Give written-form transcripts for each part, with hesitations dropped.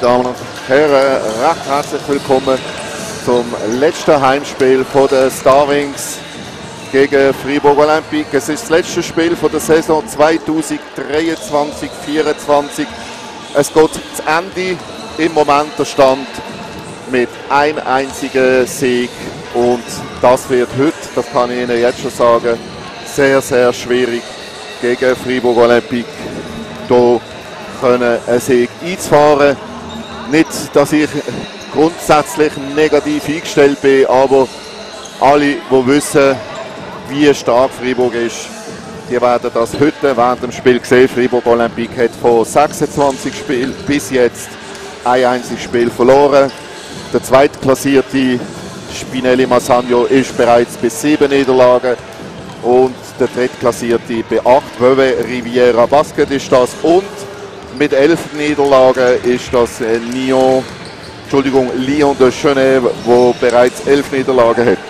Damen und Herren, recht herzlich willkommen zum letzten Heimspiel von den Starwings gegen Fribourg Olympique. Es ist das letzte Spiel von der Saison 2023-24. Es geht zu Ende. Im Moment der Stand mit einem einzigen Sieg und das wird heute, das kann ich Ihnen jetzt schon sagen, sehr, sehr schwierig gegen Fribourg Olympique hier einen Sieg einzufahren. Nicht, dass ich grundsätzlich negativ eingestellt bin, aber alle, die wissen, wie stark Fribourg ist, die werden das heute während dem Spiel sehen. Fribourg Olympique hat von 26 Spielen bis jetzt ein einziges Spiel verloren. Der zweitklassierte Spinelli Massagno ist bereits bei 7 Niederlagen und der drittklassierte bei 8. Veuve Riviera Basket ist das und mit 11 Niederlagen ist das Lyon de Genève, wo bereits 11 Niederlagen hat.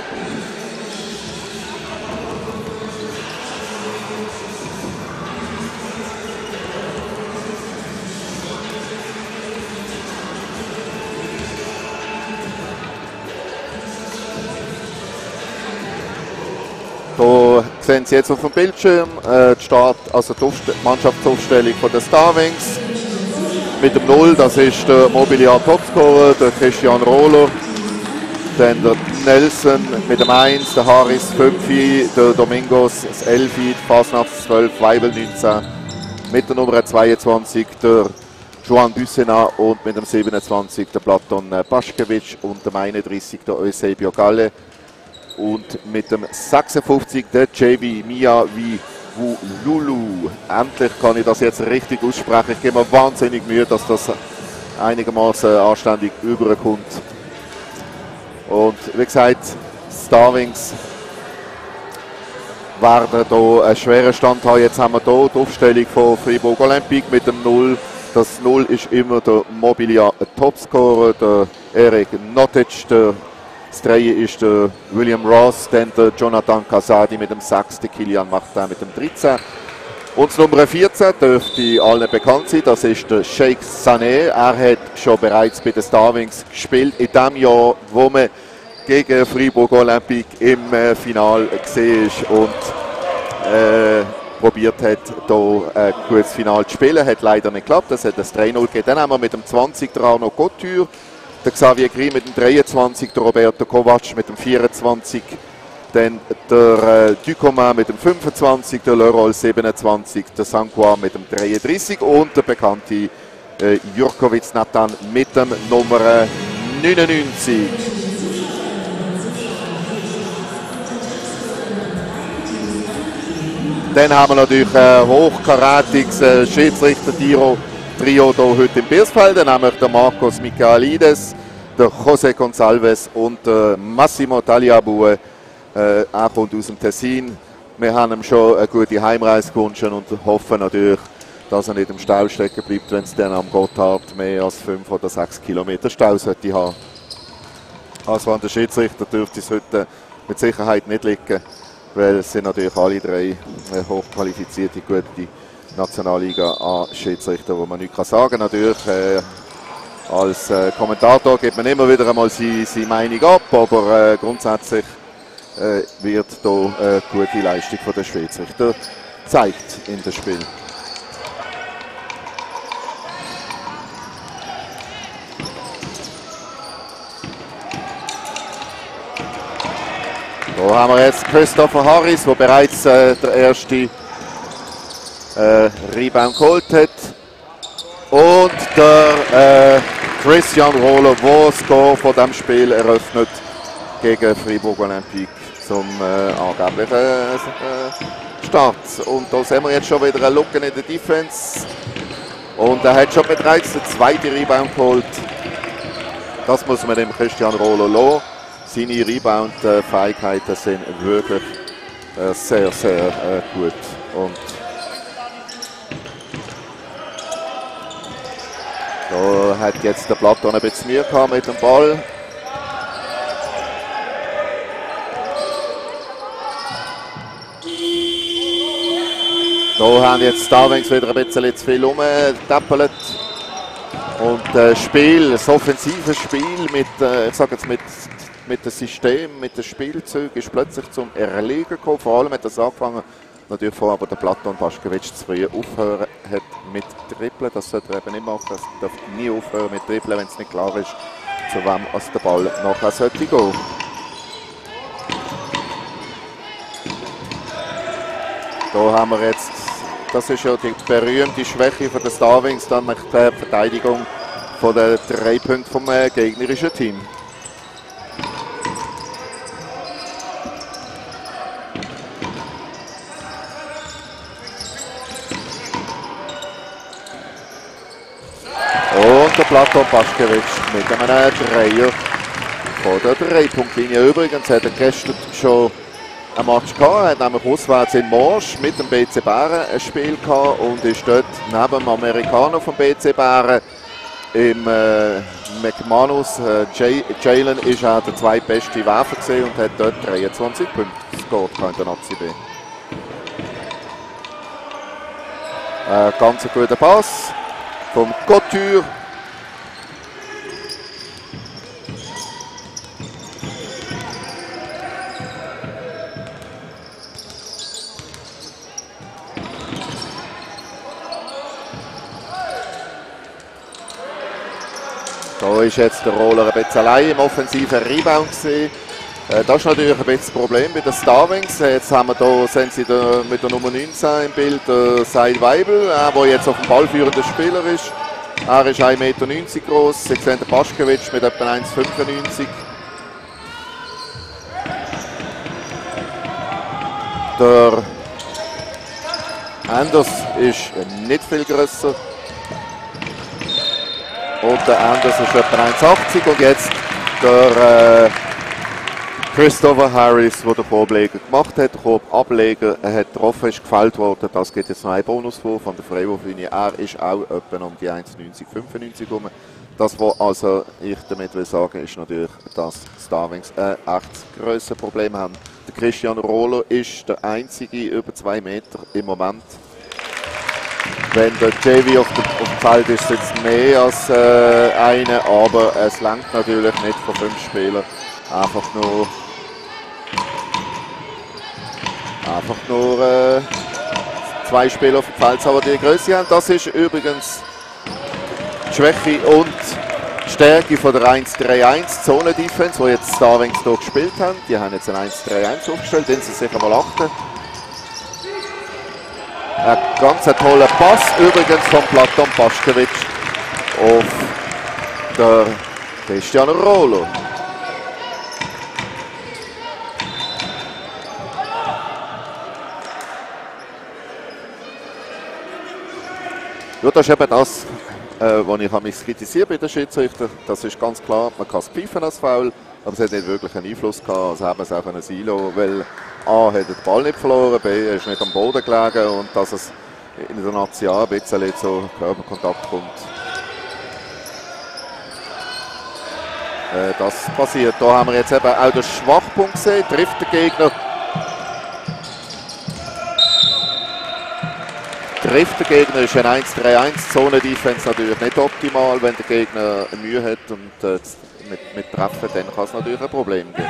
Da sehen Sie jetzt auf dem Bildschirm die Mannschaftsaufstellung von den Starwings. Mit dem 0, das ist der Mobiliar Topscorer, der Christian Rohler. Dann der Nelson mit dem 1, der Harris 5, der Domingos das 11, Fasnacht 12, Weibel 19. Mit der Nummer 22 der Joan Büsena und mit dem 27 der Platon Paschkewitsch und dem 31 der Eusebio Galle. Und mit dem 56 der JV Mia Lulu. Endlich kann ich das jetzt richtig aussprechen. Ich gebe mir wahnsinnig Mühe, dass das einigermaßen anständig überkommt. Und wie gesagt, Starwings werden hier einen schweren Stand haben. Jetzt haben wir hier die Aufstellung von Fribourg Olympique mit dem 0. Das 0 ist immer der Mobiliar Topscorer, der Erik Notic, das 3 ist der William Ross, dann der Jonathan Casadi mit dem 6, der Kilian Martin mit dem 13. Und das Nummer 14 dürfte allen bekannt sein, das ist der Sheikh Sané. Er hat schon bereits bei den Starwings gespielt, in dem Jahr, wo man gegen Fribourg Olympique im Finale gesehen ist und probiert hat, hier ein gutes Finale zu spielen. Hat leider nicht geklappt, das hat das 3-0 gegeben. Dann haben wir mit dem 20 der Arno Couture, der Xavier Gris mit dem 23, der Roberto Kovac mit dem 24, dann der Ducomin mit dem 25, der Leroy 27, der Sanquar mit dem 33 und der bekannte Jurkovic Nathan mit dem Nummer 99. Dann haben wir natürlich ein hochkarätiges Schiedsrichter-Trio hier heute im Birsfeld, nämlich der Marcos Michaelides, der José Gonçalves und der Massimo Tagliabue. Er kommt aus dem Tessin. Wir haben ihm schon eine gute Heimreise gewünscht und hoffen natürlich, dass er nicht im Stau stecken bleibt, wenn es dann am Gotthard mehr als 5 oder 6 Kilometer Stau sollte haben. Also an den Schiedsrichter dürfte es heute mit Sicherheit nicht liegen, weil es sind natürlich alle drei hochqualifizierte, gute Nationalliga-Schiedsrichter, wo man nichts sagen kann. Natürlich, als Kommentator gibt man immer wieder einmal seine Meinung ab, aber grundsätzlich wird hier eine gute Leistung von der Schiedsrichter gezeigt in das Spiel. Da haben wir jetzt Christopher Harris, der bereits der erste Rebound geholt hat. Und der Christian Rohler, der das Score von diesem Spiel eröffnet gegen Fribourg Olympique zum angeblichen Start. Und da sehen wir jetzt schon wieder eine Lücke in der Defense. Und er hat schon bereits den zweiten Rebound geholt. Das muss man dem Christian Rohler lassen. Seine Rebound-Fähigkeiten sind wirklich sehr, sehr gut. Und da hat jetzt der Platon ein bisschen Mühe gehabt mit dem Ball. Da haben jetzt Starwings wieder ein bisschen zu viel rumgetappelt. Und das offensive Spiel mit, ich sage jetzt mit dem System, mit dem Spielzeug ist plötzlich zum Erliegen gekommen. Vor allem hat das angefangen, natürlich vorher, aber der Platon Paschkewitsch zu früh aufhören hat mit Dribbeln. Das sollte er eben nicht machen. Er darf nie aufhören mit Dribbeln, wenn es nicht klar ist, zu wem als der Ball nachher sollte gehen. Da haben wir jetzt, das ist ja die berühmte Schwäche von den Starwings, dann mit der Verteidigung von den 3 Punkten vom gegnerischen Team. Und der Platon Paschkewitsch mit einem Dreier von der 3-Punkt-Linie. Übrigens hat er gestern schon ein Match gehabt, hat nämlich auswärts in Morsch mit dem BC Bären ein Spiel gehabt und ist dort neben dem Amerikaner vom BC Bären im McManus. Jalen ist auch der zweitbeste Werfer gesehen und hat dort 23 Punkte gescored in der Nazi B. Ganz guter Pass vom Couture. Da ist jetzt der Roller ein bisschen allein im offensiven Rebound gesehen. Das ist natürlich ein bisschen das Problem bei den Starwings. Jetzt haben wir hier, sehen Sie mit der Nummer 19 im Bild, Seil Weibel, der jetzt auf dem Ball führende Spieler ist. Er ist 1,90 Meter groß. Sie sehen den Paschkewitsch mit etwa 1,95 Meter. Der Anders ist nicht viel grösser. Und der Anders ist etwa 1,80 und jetzt der Christopher Harris, der den Korbleger gemacht hat, der Korbableger, er hat getroffen, ist gefällt worden. Das geht jetzt noch ein Bonuswurf von der Freiwurflinie. Er ist auch etwa um die 1,90, 95 herum. Das, was also ich damit will sagen, ist natürlich, dass Starwings ein echtes grosses Problem haben. Der Christian Rohler ist der einzige über 2 Meter im Moment. Wenn der JV auf dem Feld ist, sind es mehr als eine, aber es langt natürlich nicht von 5 Spielern. Einfach nur 2 Spieler auf dem Feld, aber die Größe haben. Das ist übrigens die Schwäche und die Stärke von der 1-3-1 Zone-Defense, die jetzt Starwings hier gespielt haben. Die haben jetzt ein 1-3-1 aufgestellt, den sie sicher mal achten. Ein ganz toller Pass übrigens von Platon Paschkewitsch auf der Christian Rohler. Ja, das ist eben das, was ich mich kritisiert bei den Schiedsrichtern. Das ist ganz klar, man kann es pfeifen als Foul, aber es hat nicht wirklich einen Einfluss gehabt. Also haben wir es auch ein Silo, weil A hat den Ball nicht verloren, B ist nicht am Boden gelegen und dass es in der Nazi A ein bisschen zu Körperkontakt kommt. Das passiert. Da haben wir jetzt eben auch den Schwachpunkt gesehen, trifft der Gegner. Trifft der Gegner, ist ein 1-3-1, Zone-Defense natürlich nicht optimal, wenn der Gegner Mühe hat und mit Treffen, dann kann es natürlich ein Problem geben.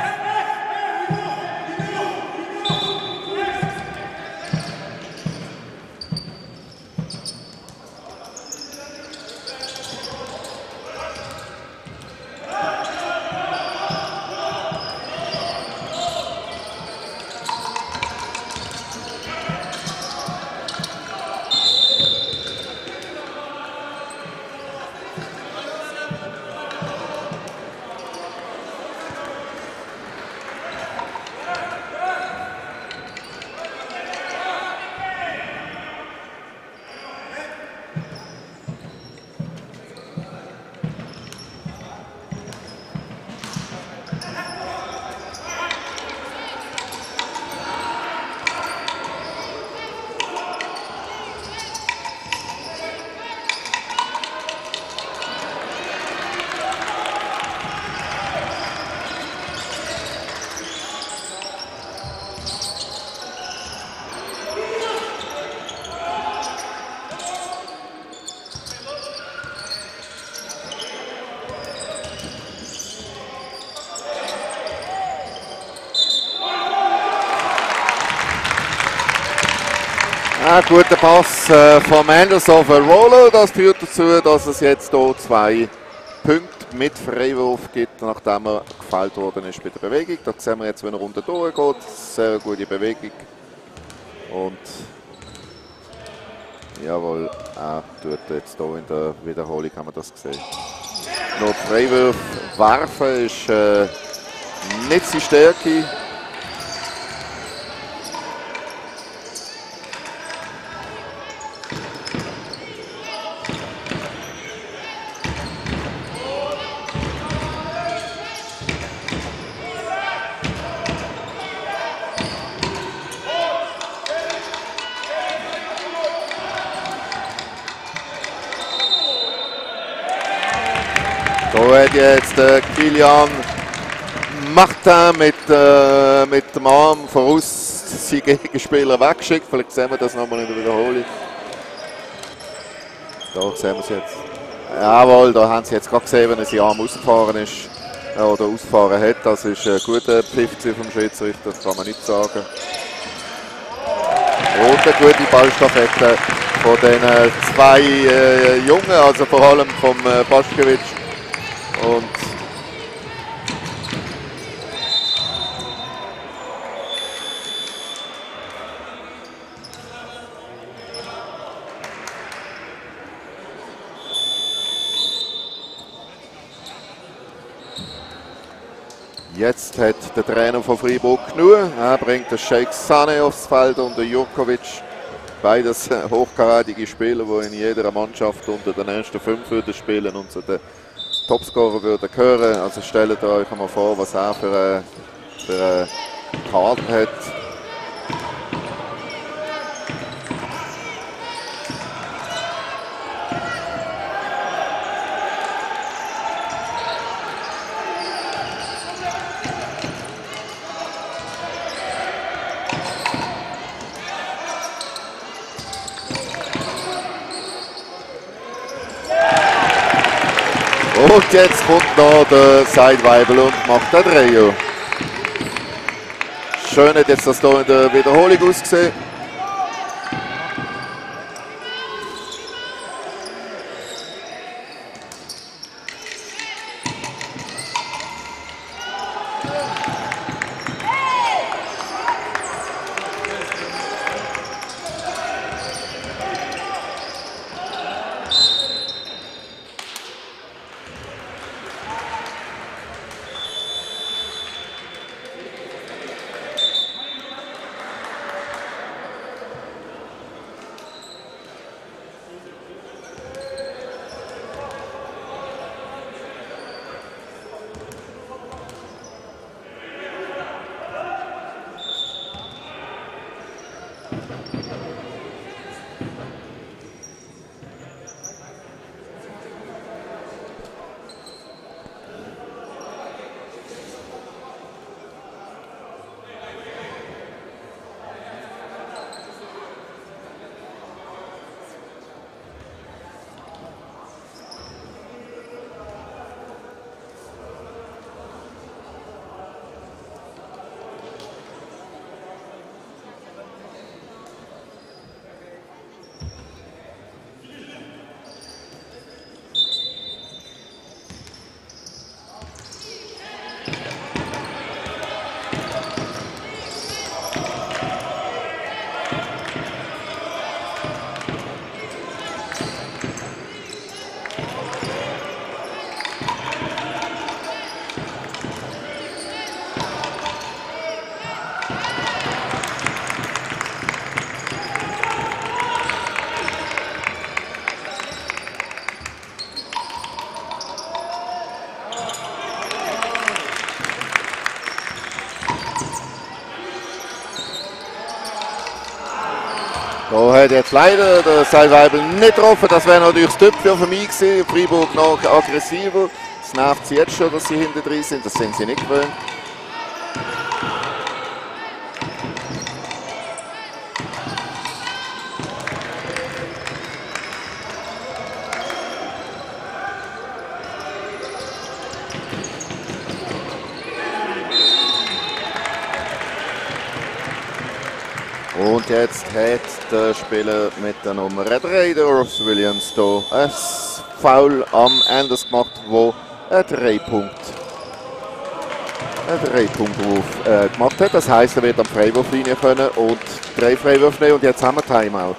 Ein guter Pass von Manders auf Rollo. Das führt dazu, dass es jetzt hier 2 Punkte mit Freiwurf gibt, nachdem er gefällt worden ist bei der Bewegung. Da sehen wir jetzt, wenn er runter durchgeht. Sehr gute Bewegung. Und jawohl, er tut jetzt hier in der Wiederholung, haben wir das gesehen. Noch Freiwurf werfen ist nicht seine Stärke. Da hat jetzt Kilian Martin mit dem Arm voraus seinen Gegenspieler weggeschickt. Vielleicht sehen wir das nochmal in der Wiederholung. Da sehen wir es jetzt. Jawohl, da haben sie jetzt gerade gesehen, wenn er seinen Arm ausgefahren ist oder ausgefahren hat. Das ist ein guter Pfiff vom Schiedsrichter, das kann man nicht sagen. Und eine gute Ballstaffette von den 2 Jungen, also vor allem vom Paschkewitsch. Und jetzt hat der Trainer von Freiburg genug. Er bringt den Sheikh Sane aufs Feld und den Jurkovic. Beides hochkarätige Spieler, die in jeder Mannschaft unter den ersten 5 würden spielen und zu den Topscorer würden gehören. Also stellt euch mal vor, was er für eine Karte hat. Und jetzt kommt noch der Seidweibel und macht den Dreier. Schön hat jetzt das hier in der Wiederholung ausgesehen. Da hat jetzt leider der Seilweibel nicht getroffen. Das wäre natürlich das Töpfchen für mich gewesen. Freiburg noch aggressiver. Es nervt sie jetzt schon, dass sie hinter drin sind. Das sind sie nicht gewöhnt. Und jetzt hat der Spieler mit der Nummer 3, der Ross Williams, hier ein Foul am Anders gemacht, wo ein 3-Punkt-Wurf gemacht hat. Das heisst, er wird am Freiwurflinie können und 3 Freiwürfe nehmen. Und jetzt haben wir Timeout.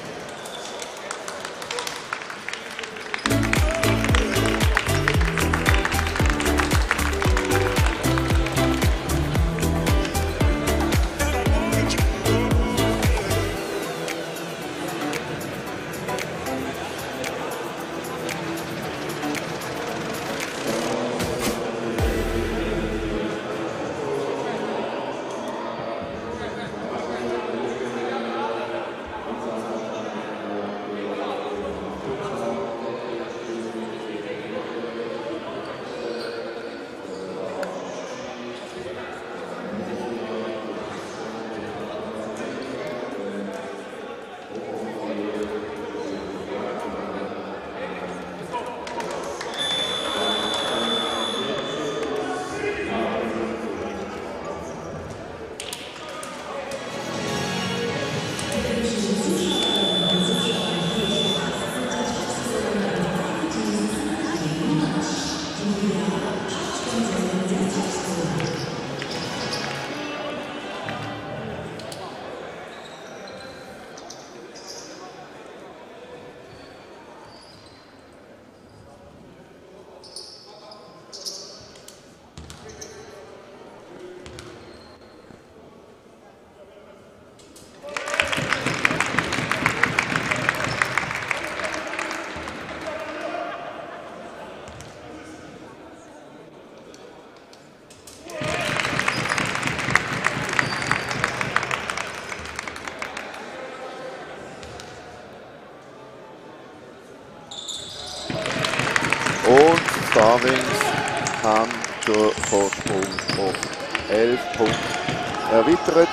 Und Starwings haben den Vorsprung auf 11 Punkte erweitert.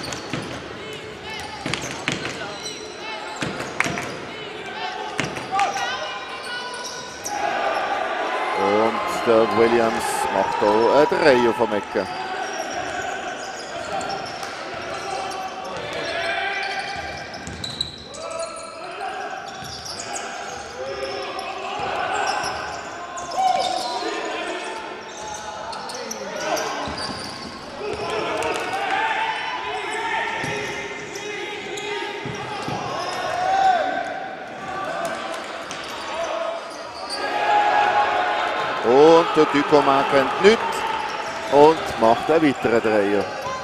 Und der Williams macht hier einen Dreier vom Ecke. Und der Ducomin kennt nichts und macht einen weiteren Dreier.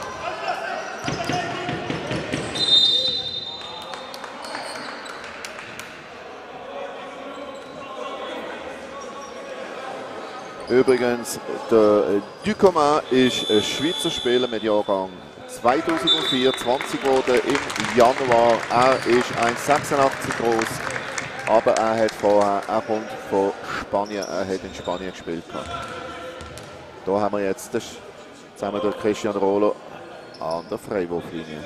Übrigens, der Ducomin ist ein Schweizer Spieler mit Jahrgang 2004, 20 geworden im Januar. Er ist 1,86 groß. Aber er kommt von Spanien, er hat in Spanien gespielt. Hier haben wir jetzt zusammen durch Christian Rolo an der Freiwurflinie.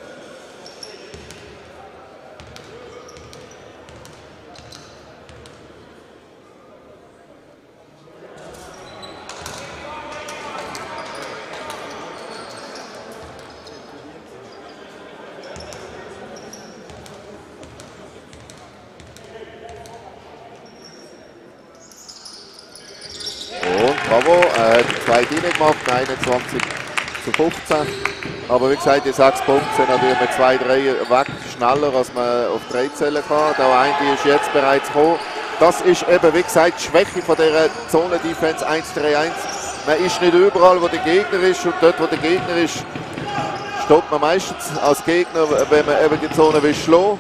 Bravo, er hat 2 rein gemacht, 21:15. Aber wie gesagt, die 6 Punkte sind natürlich mit 2 Dreier weg, schneller als man auf 3 zählen kann. Der eine ist jetzt bereits gekommen. Das ist eben, wie gesagt, die Schwäche von dieser Zone-Defense 1-3-1. Man ist nicht überall, wo der Gegner ist, und dort, wo der Gegner ist, stoppt man meistens als Gegner, wenn man eben die Zone will schlagen.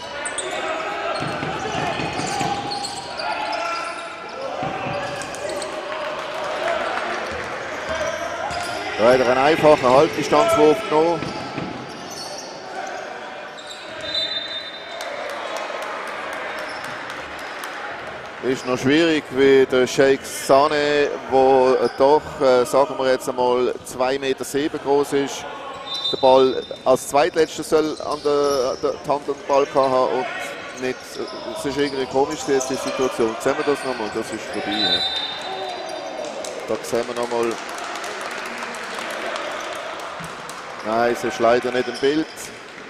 Da hat er einen einfachen Halbdistanzwurf genommen. Ist noch schwierig, wie der Sheikh Sané, der doch, sagen wir jetzt einmal, 2,7 Meter groß ist. Der Ball als Zweitletzter soll an der Hand den Ball haben und nicht. Es ist irgendwie komisch, die Situation. Sehen wir das nochmal? Das ist vorbei. Ja. Da sehen wir nochmal. Nein, es ist leider nicht im Bild.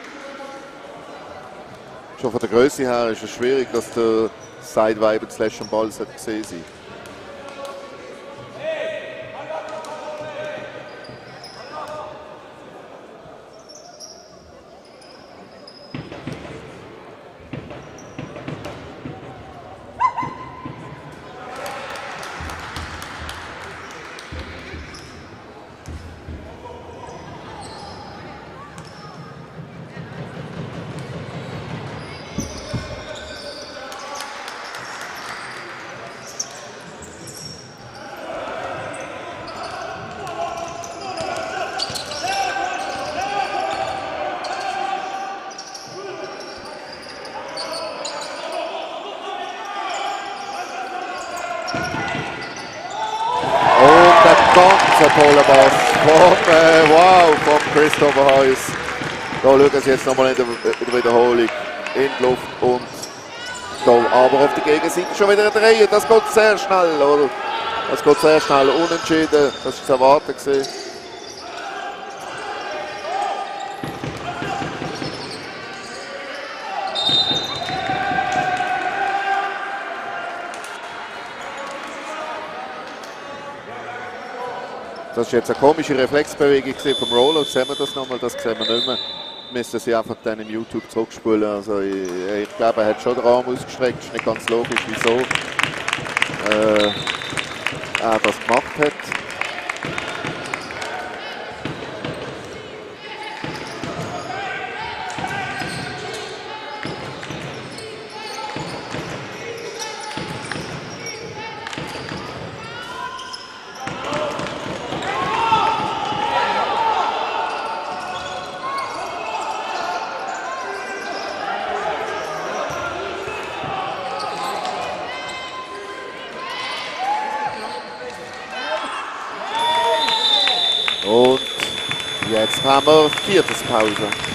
Schon von der Größe her ist es schwierig, dass der Sidewipe Slash am Ball gesehen sein. Ganz toller Pass von Christopher Heuss. Da schauen Sie jetzt nochmal in der Wiederholung in die Luft und da aber auf der Gegenseite schon wieder ein Drehen. Das geht sehr schnell, oder? Das geht sehr schnell, unentschieden. Das war zu erwarten gewesen. Das ist jetzt eine komische Reflexbewegung vom Rollout. Sehen wir das nochmal? Das sehen wir nicht mehr. Müssen Sie einfach dann im YouTube zurückspulen. Also ich glaube, er hat schon den Arm ausgestreckt. Ist nicht ganz logisch, wieso er das gemacht hat. Und jetzt haben wir viertes Pause.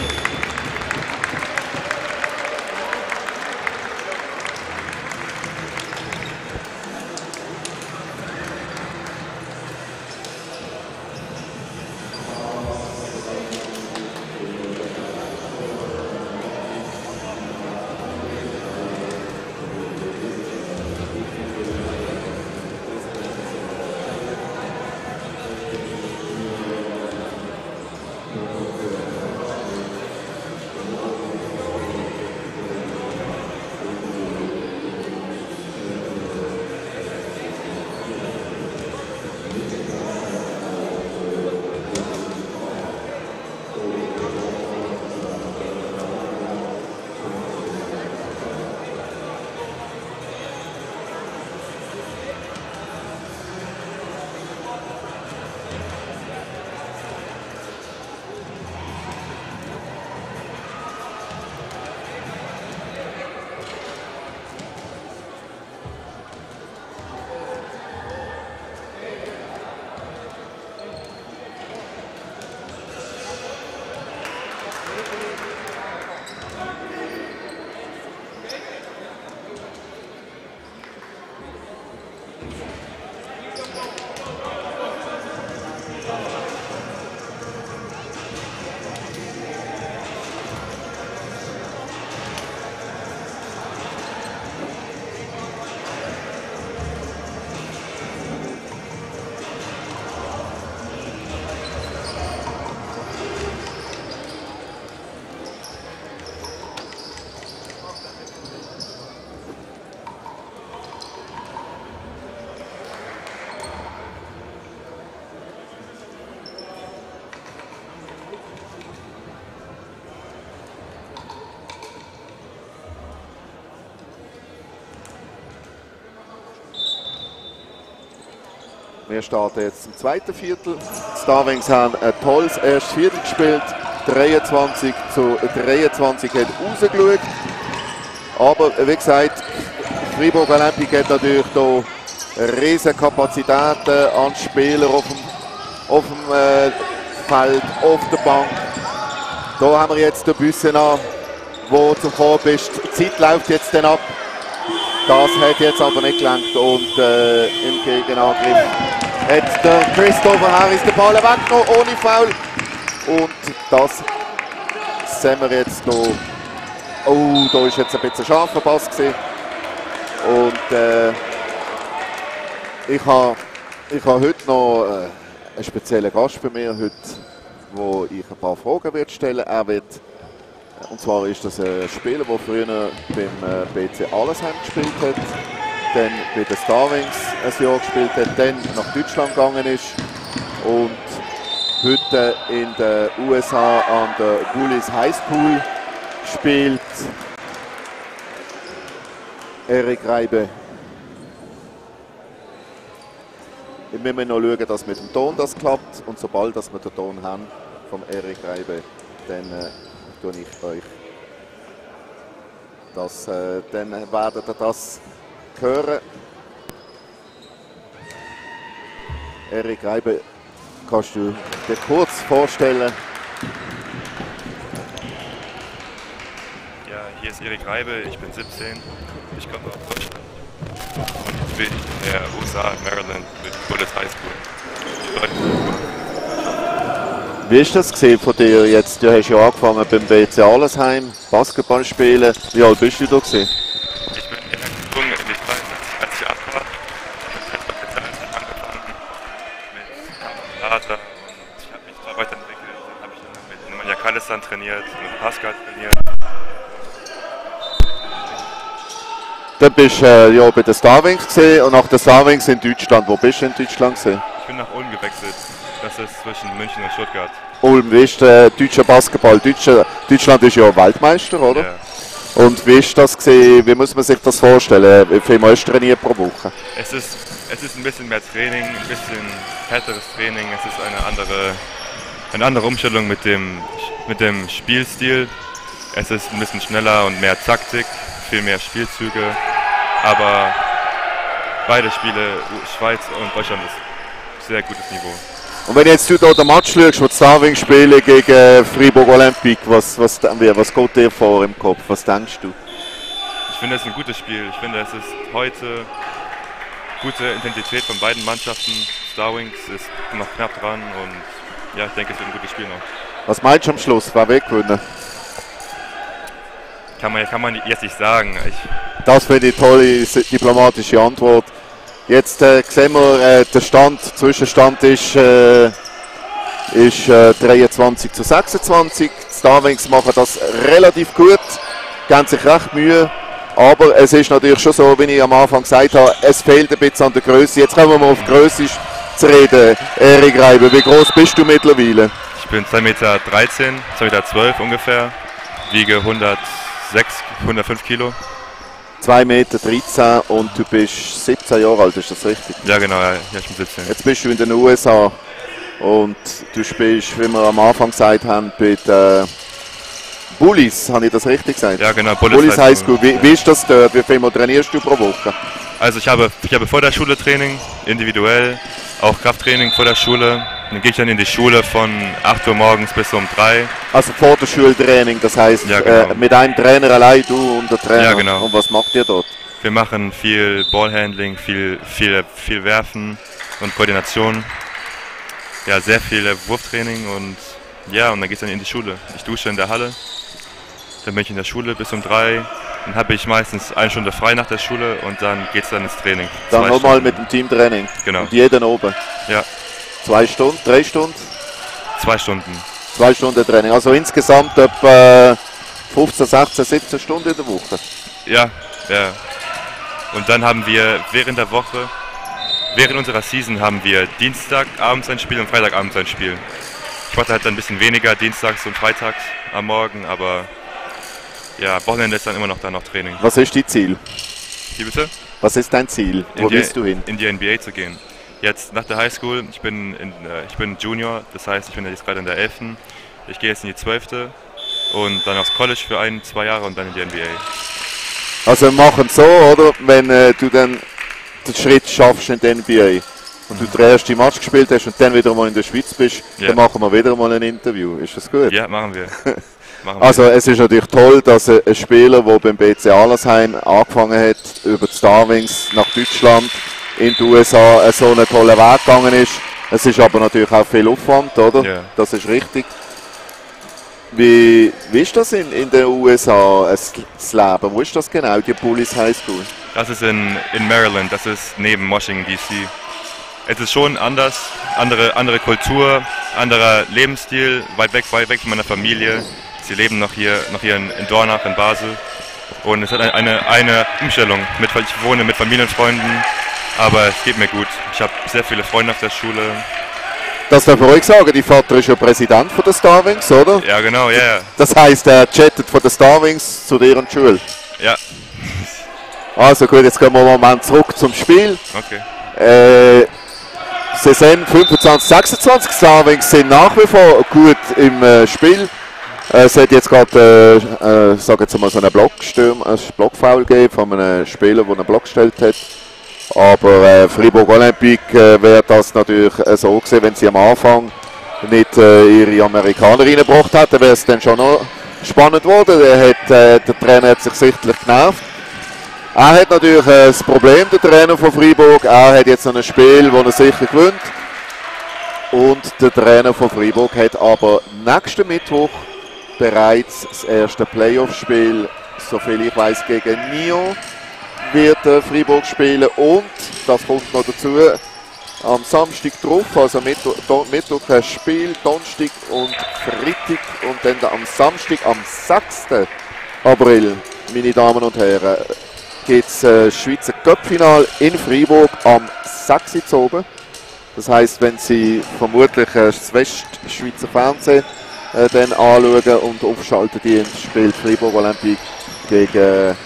Wir starten jetzt im zweiten Viertel. Die Starwings haben ein tolles erstes Viertel gespielt. 23:23 hat rausgeschaut. Aber wie gesagt, Fribourg Olympique hat natürlich hier riesige Kapazitäten an Spielern auf dem Feld, auf der Bank. Da haben wir jetzt den Büssener, der zum Vorbild. Die Zeit läuft jetzt dann ab. Das hat jetzt aber nicht gelangt und im Gegenangriff hat der Christopher Harris den Ball weggenommen ohne Foul. Und das sehen wir jetzt hier Oh, da ist jetzt ein bisschen scharfer Pass gewesen. Und ich habe heute noch einen speziellen Gast bei mir, heute, wo ich ein paar Fragen wird stellen werde. Und zwar ist das ein Spieler, der früher beim BC Allesheim gespielt hat, dann bei den Star Wings ein Jahr gespielt hat, dann nach Deutschland gegangen ist und heute in den USA an der Bullis High School spielt. Erik Reibe. Wir müssen noch schauen, dass mit dem Ton das klappt, und sobald dass wir den Ton haben vom Erik Reibe, dann tue ich euch das, dann werdet ihr das hören. Erik Reibe, kannst du dir kurz vorstellen? Ja, hier ist Erik Reibe, ich bin 17, ich komme aus Deutschland und jetzt bin ich in der USA, Maryland, mit Bullis High School. Wie ist das gesehen von dir jetzt? Du hast ja angefangen beim BC Allesheim, Basketball spielen. Wie alt bist du da gewesen? Ich bin direkt gezwungen in die Zeit, als ich 8 war. Ich habe angefangen mit Kamerata und ich habe mich da weiterentwickelt. Dann habe ich mit Nemanja Kalistan trainiert, mit Pascal trainiert. Dann bist du ja bei den Star Wings gesehen und nach den Star Wings in Deutschland. Wo bist du in Deutschland gesehen? Ich bin nach Ulm gewechselt. Das ist zwischen München und Stuttgart. Ulm, wie ist deutscher Basketball? Deutschland ist ja Weltmeister, oder? Ja. Und wie ist das gesehen? Wie muss man sich das vorstellen? Wie viel musst du trainieren pro Woche? Es ist ein bisschen mehr Training, ein bisschen härteres Training. Es ist eine andere Umstellung mit dem Spielstil. Es ist ein bisschen schneller und mehr Taktik, viel mehr Spielzüge. Aber beide Spiele, Schweiz und Deutschland, ist sehr gutes Niveau. Und wenn jetzt du da den Match schaust, wo die Star Wings spielen gegen Fribourg Olympique, was geht dir vor im Kopf? Was denkst du? Ich finde es ein gutes Spiel. Ich finde, es ist heute gute Intensität von beiden Mannschaften. Star Wings ist noch knapp dran und ja, ich denke, es wird ein gutes Spiel noch. Was meinst du am Schluss? Wer wird gewinnen? Kann man jetzt nicht sagen. Das finde ich eine tolle diplomatische Antwort. Jetzt sehen wir, der Zwischenstand ist 23 zu 26. Die Star Wings machen das relativ gut, geben sich recht Mühe. Aber es ist natürlich schon so, wie ich am Anfang gesagt habe, es fehlt ein bisschen an der Größe. Jetzt kommen wir mal auf Größe zu reden. Erik Reibe, wie groß bist du mittlerweile? Ich bin 2,13 Meter, 2,12 Meter ungefähr, wiege 105 Kilo. 2,13 Meter und du bist 17 Jahre alt, ist das richtig? Ja genau, ja, ich bin 17. Jetzt bist du in den USA und du spielst, wie wir am Anfang gesagt haben, bei den Bullis, habe ich das richtig gesagt? Ja genau, Bullis High School. Wie ist das dort? Wie viel trainierst du pro Woche? Also ich habe vor der Schule Training, individuell, auch Krafttraining vor der Schule. Dann gehe ich dann in die Schule von 8 Uhr morgens bis um 3. Also vor der Schultraining, das heißt ja, genau. Mit einem Trainer allein, du und der Trainer. Ja, genau. Und was macht ihr dort? Wir machen viel Ballhandling, viel Werfen und Koordination. Ja, sehr viel Wurftraining und ja, und dann geht es dann in die Schule. Ich dusche in der Halle, dann bin ich in der Schule bis um 3. Dann habe ich meistens 1 Stunde frei nach der Schule und dann geht es dann ins Training. Dann nochmal mit dem Teamtraining? Genau. Und jeden oben? Ja. 2 Stunden, 3 Stunden? 2 Stunden. 2 Stunden Training, also insgesamt etwa 15, 16, 17 Stunden in der Woche? Ja, ja. Und dann haben wir während der Woche, während unserer Season haben wir Dienstagabends ein Spiel und Freitagabends ein Spiel. Ich mache halt dann ein bisschen weniger dienstags und freitags am Morgen, aber ja, Wochenende ist dann immer noch Training. Was ist dein Ziel? Wie bitte? Was ist dein Ziel? Wo willst du hin? In die NBA zu gehen. Jetzt nach der Highschool, ich bin Junior, das heißt, ich bin jetzt gerade in der 11. Ich gehe jetzt in die 12. und dann aufs College für 1, 2 Jahre und dann in die NBA. Also wir machen es so, oder? Wenn du dann den Schritt schaffst in die NBA und du den ersten Match gespielt hast und dann wieder mal in der Schweiz bist, dann machen wir wieder mal ein Interview. Ist das gut? Ja, machen wir. Also es ist natürlich toll, dass ein Spieler, der beim BC Allesheim angefangen hat, über die Star Wings nach Deutschland, in die USA so einen tollen Weg gegangen ist. Es ist aber natürlich auch viel Aufwand, oder? Ja. Das ist richtig. Wie ist das in den USA, das Leben? Wo ist das genau, die Bullis High School? Das ist in Maryland, das ist neben Washington D.C. Es ist schon anders, andere Kultur, anderer Lebensstil, weit weg von meiner Familie. Sie leben noch hier in Dornach, in Basel. Und es hat eine Umstellung. Ich wohne mit Familienfreunden, aber es geht mir gut. Ich habe sehr viele Freunde auf der Schule. Das darf ich ruhig sagen, dein Vater ist ja Präsident von der Starwings, oder? Ja, genau, ja. Yeah. Das heisst, er chattet von der Starwings zu dir und Schule? Ja. Also gut, jetzt gehen wir einen Moment zurück zum Spiel. Okay. Saison 25-26, Starwings sind nach wie vor gut im Spiel. Es hat jetzt gerade, sage jetzt mal, so einen Blockfoul gegeben von einem Spieler, der einen Block gestellt hat. Aber Fribourg Olympique wäre das natürlich so gewesen, wenn sie am Anfang nicht ihre Amerikaner reingebracht hätten, wäre es dann schon noch spannend geworden. Der Trainer hat sich sichtlich genervt. Er hat natürlich das Problem, der Trainer von Fribourg. Er hat jetzt noch ein Spiel, das er sicher gewinnt. Und der Trainer von Fribourg hat aber nächsten Mittwoch bereits das erste Playoff-Spiel, soviel ich weiß, gegen Nyon wird Fribourg spielen. Und, das kommt noch dazu, am Samstag drauf, also Mittwoch ein Spiel, Donnerstag und Freitag und dann am Samstag, am 6. April, meine Damen und Herren, gibt es das Schweizer Cup-Final in Fribourg am 6. Uhr oben. Das heisst, wenn Sie vermutlich das Westschweizer Fernsehen dann anschauen und aufschalten, die spielt Fribourg Olympique gegen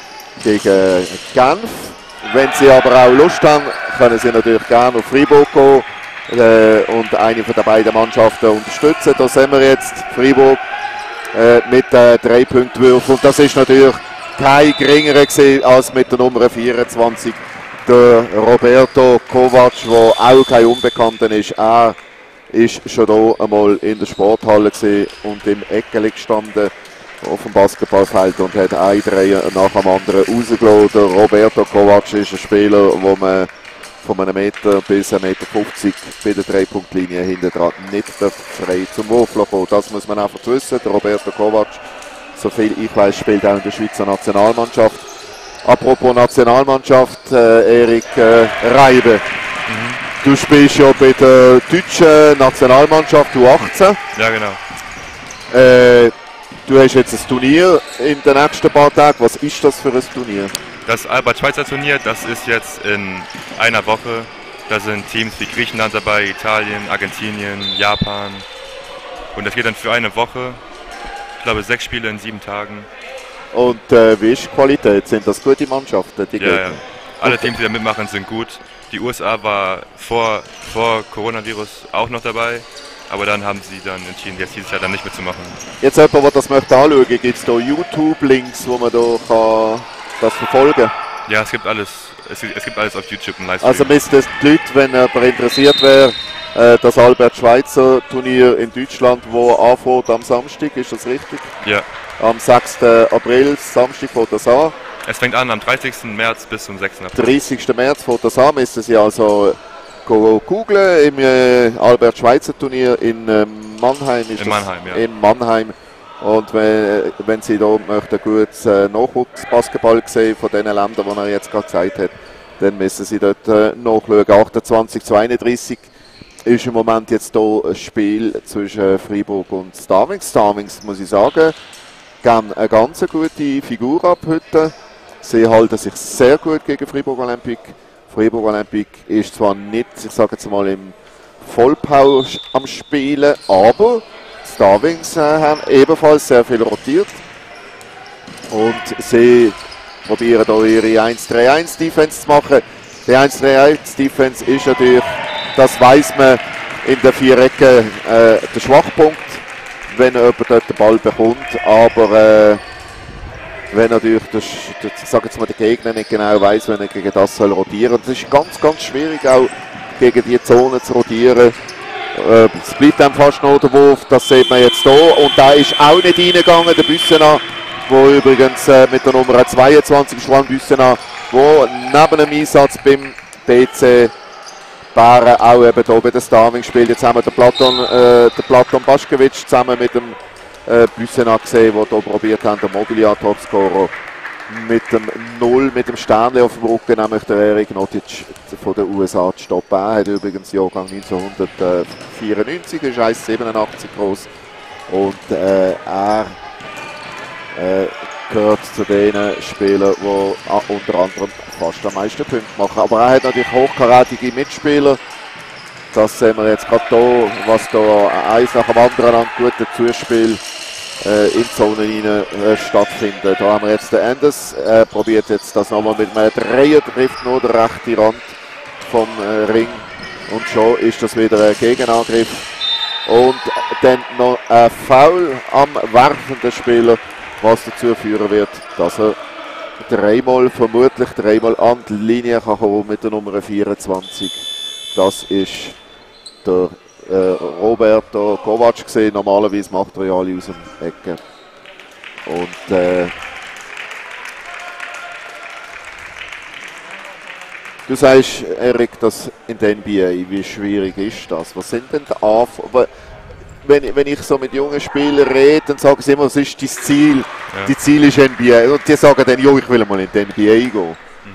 Genf. Wenn Sie aber auch Lust haben, können Sie natürlich gerne auf Fribourg gehen und eine von den beiden Mannschaften unterstützen. Da sehen wir jetzt Fribourg mit 3-Punkt-Würfen. Und das ist natürlich kein geringerer gewesen als mit der Nummer 24, der Roberto Kovac, der auch kein Unbekannter ist. Er ist schon hier einmal in der Sporthalle und im Eckeli gestanden auf dem Basketballfeld und hat einen Dreier nach dem anderen rausgelassen. Der Roberto Kovac ist ein Spieler, wo man von einem Meter bis 1,50 Meter bei der 3-Punkt-Linie hinten dran nicht frei zum Wurf kommen. Das muss man einfach wissen. Der Roberto Kovac, soviel ich weiß, spielt auch in der Schweizer Nationalmannschaft. Apropos Nationalmannschaft, Erik Reibe. Du spielst ja bei der deutschen Nationalmannschaft U18. Ja, genau. Du hast jetzt ein Turnier in den nächsten paar Tagen. Was ist das für ein Turnier? Das Albert-Schweitzer-Turnier, das ist jetzt in einer Woche. Da sind Teams wie Griechenland dabei, Italien, Argentinien, Japan. Und das geht dann für eine Woche. Ich glaube 6 Spiele in 7 Tagen. Und wie ist die Qualität? Sind das gute Mannschaften? Die ja. Alle Teams, die da mitmachen, sind gut. Die USA war vor Coronavirus auch noch dabei, aber dann haben sie dann entschieden, jetzt dieses Jahr dann nicht mitzumachen. Jetzt jemand, der das möchte anschauen, gibt es da YouTube-Links, wo man da kann das verfolgen kann? Ja, es gibt alles. Es gibt alles auf YouTube im Livestream. Also müssten die Leute, wenn jemand interessiert wäre, das Albert-Schweitzer-Turnier in Deutschland, wo anfängt am Samstag, ist das richtig? Ja. Am 6. April, Samstag fängt das an. Es fängt an am 30. März bis zum 6. April. 30. März fängt das an, müssen Sie also googlen im Albert-Schweitzer-Turnier in Mannheim. In Mannheim, ja. In Mannheim. Und wenn Sie da möchten gutes Nachwuchsbasketball sehen von den Ländern, die er jetzt gerade gezeigt hat, dann müssen Sie dort nachschauen. 28-32 ist im Moment jetzt hier ein Spiel zwischen Fribourg und Starwings. Starwings, muss ich sagen, geben eine ganz gute Figur ab heute. Sie halten sich sehr gut gegen Fribourg Olympique. Fribourg Olympique ist zwar nicht, ich sage jetzt mal, im Vollpower am Spielen, aber Starwings haben ebenfalls sehr viel rotiert. Und sie probieren hier ihre 1-3-1-Defense zu machen. Die 1-3-1-Defense ist natürlich, das weiss man, in den 4 Ecken der Schwachpunkt, wenn jemand dort den Ball bekommt. Aber wenn natürlich der Gegner nicht genau weiss, wenn er gegen das soll rotieren. Das ist ganz, ganz schwierig, auch gegen die Zone zu rotieren. Es bleibt dann fast noch der Wurf, das sieht man jetzt hier. Und da ist auch nicht reingegangen, der Büssener, der übrigens mit der Nummer 22, Schwan Büssener, der neben dem Einsatz beim BC Bären auch eben hier bei den Starwings spielt. Jetzt haben wir den Platon Baschkewitsch zusammen mit dem Büssenat gesehen, die hier probiert haben, den Mobiliar-Topscorer mit dem 0, mit dem Sternchen auf dem Rücken, nämlich der Erik Notic von den USA zu stoppen. Er hat übrigens Jahrgang 1994, ist 1,87 groß und er gehört zu den Spielern, die unter anderem fast am meisten Punkte machen. Aber er hat natürlich hochkarätige Mitspieler. Das sehen wir jetzt gerade hier, was da eins nach dem anderen an guten Zuspiel in die Zone rein stattfindet. Da haben wir jetzt den Anders, probiert jetzt das nochmal mit einem Dreier, trifft nur den rechten Rand vom Ring und schon ist das wieder ein Gegenangriff. Und dann noch ein Foul am werfenden Spieler, was dazu führen wird, dass er vermutlich dreimal an die Linie kann kommen mit der Nummer 24. Das ist der Roberto Kovac gesehen. Normalerweise macht er ja alle aus dem Ecke. Und du sagst, Erik, dass in der NBA, wie schwierig ist das? Was sind denn die Anforderungen? Wenn ich so mit jungen Spielern rede, dann sagen sie immer, was ist dein Ziel? Ja. Dein Ziel ist NBA. Und die sagen dann, jo, ich will mal in die NBA gehen.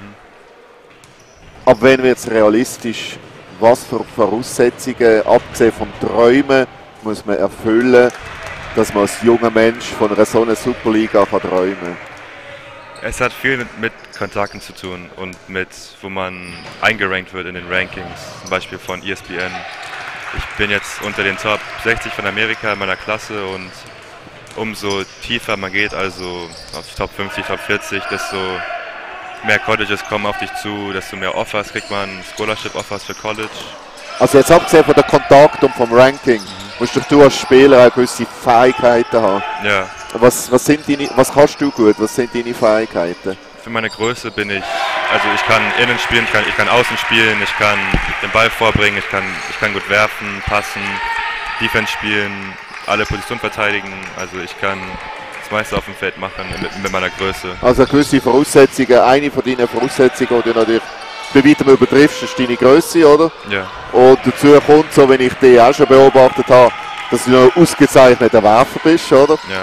Aber wenn wir jetzt realistisch, was für Voraussetzungen, abgesehen vom Träumen, muss man erfüllen, dass man als junger Mensch von einer so einer Superliga kann träumen? Es hat viel mit Kontakten zu tun und mit, wo man eingerankt wird in den Rankings, zum Beispiel von ESPN. Ich bin jetzt unter den Top 60 von Amerika in meiner Klasse und umso tiefer man geht, also auf Top 50, Top 40, desto mehr Colleges kommen auf dich zu, desto mehr Offers kriegt man, Scholarship-Offers für College. Also jetzt abgesehen von der Kontakt und vom Ranking, musst du als Spieler auch gewisse Fähigkeiten haben. Ja. Was kannst du gut, was sind deine Fähigkeiten? Für meine Größe bin ich, also ich kann innen spielen, ich kann außen spielen, ich kann den Ball vorbringen, ich kann gut werfen, passen, Defense spielen, alle Positionen verteidigen, also ich kann das meiste auf dem Feld machen mit meiner Größe. Also gewisse Voraussetzungen, eine von deinen Voraussetzungen, die du natürlich bei weitem übertriffst, ist deine Größe, oder? Ja. Und dazu kommt, so wenn ich dich auch schon beobachtet habe, dass du noch ausgezeichneter Werfer bist, oder? Ja.